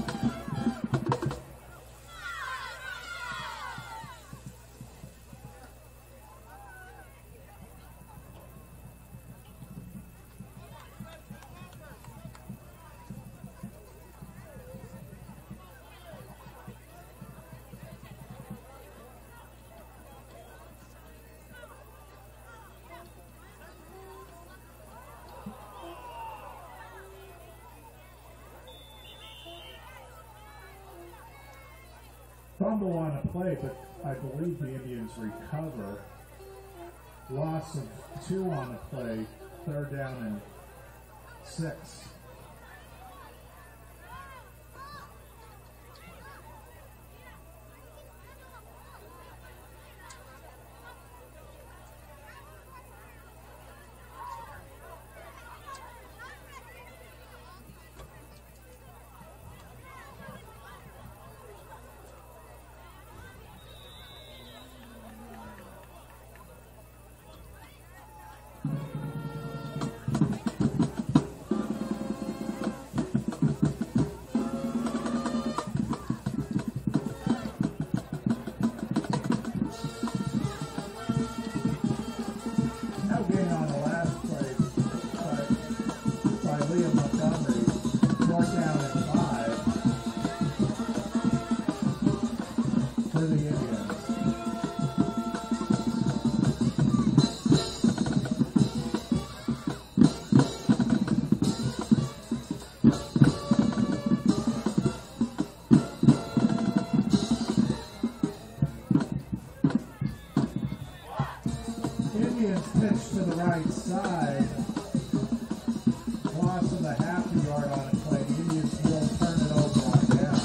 Fumble on a play, but I believe the Indians recover. Loss of two on the play, third down and six. Pitch to the right side. Loss of a half a yard on a play. The Indians will turn it over on down.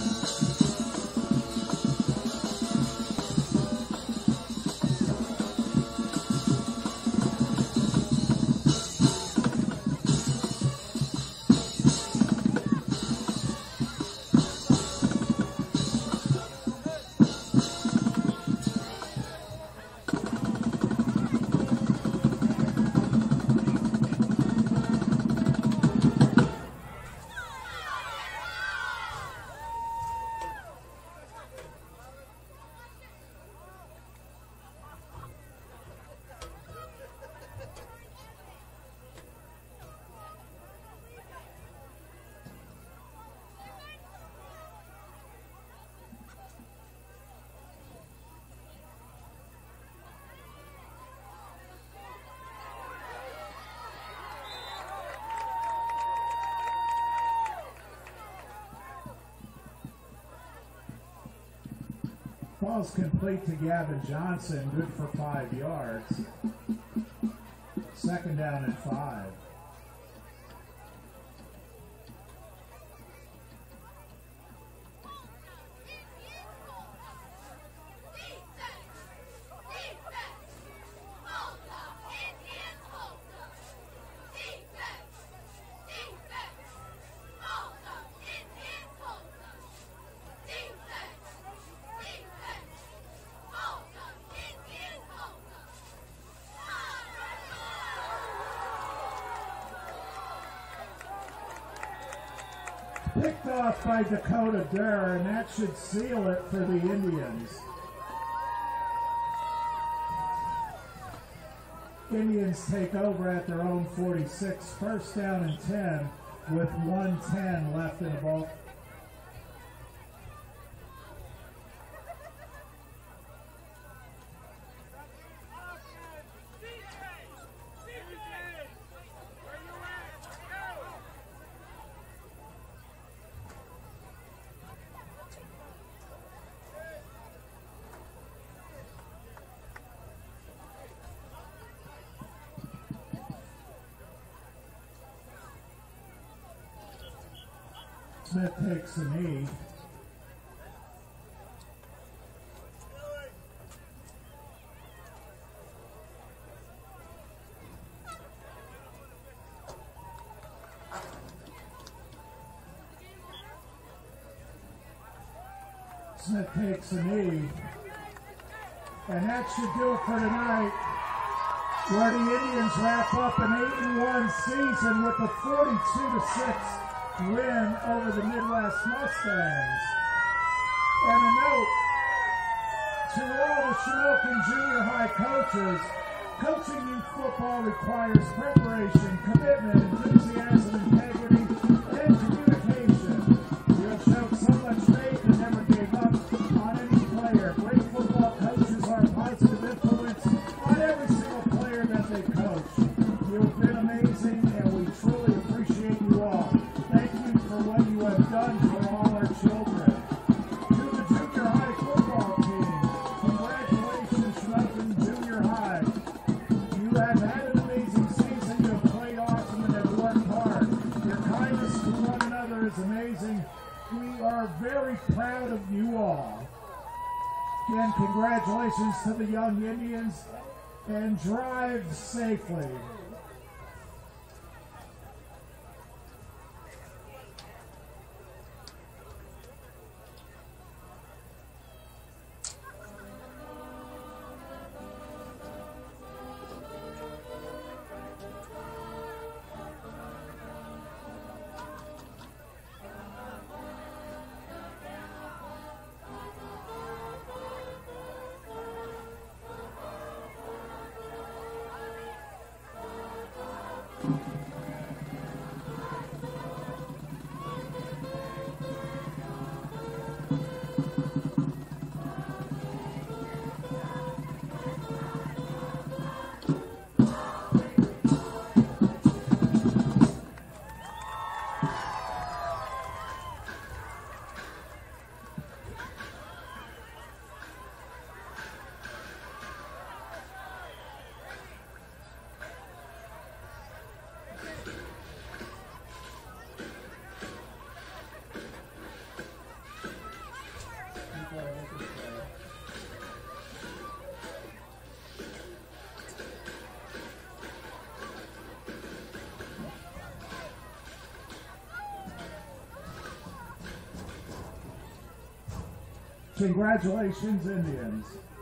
Ball's complete to Gavin Johnson, good for five yards. Second down and five. Picked off by Dakota Durr, and that should seal it for the Indians. Indians take over at their own forty-six, first down and ten with one ten left in the ball. Smith takes a knee. Smith takes a knee. And that should do it for tonight, where the Indians wrap up an eight and one season with a forty-two to six win over the Midwest Mustangs. And a note to all the Shamokin Junior High coaches: coaching youth football requires preparation, commitment, enthusiasm, integrity, and communication. You have shown so much faith and never gave up on any player. Great football coaches are a positive influence on every single player that they coach. You have been amazing, and we truly appreciate you all. Thank you for what you have done for all our children. To the junior high football team, congratulations, Shamokin Junior High. You have had an amazing season. You have played awesome and have worked hard. Your kindness to one another is amazing. We are very proud of you all. Again, congratulations to the young Indians, and drive safely. Congratulations, Indians.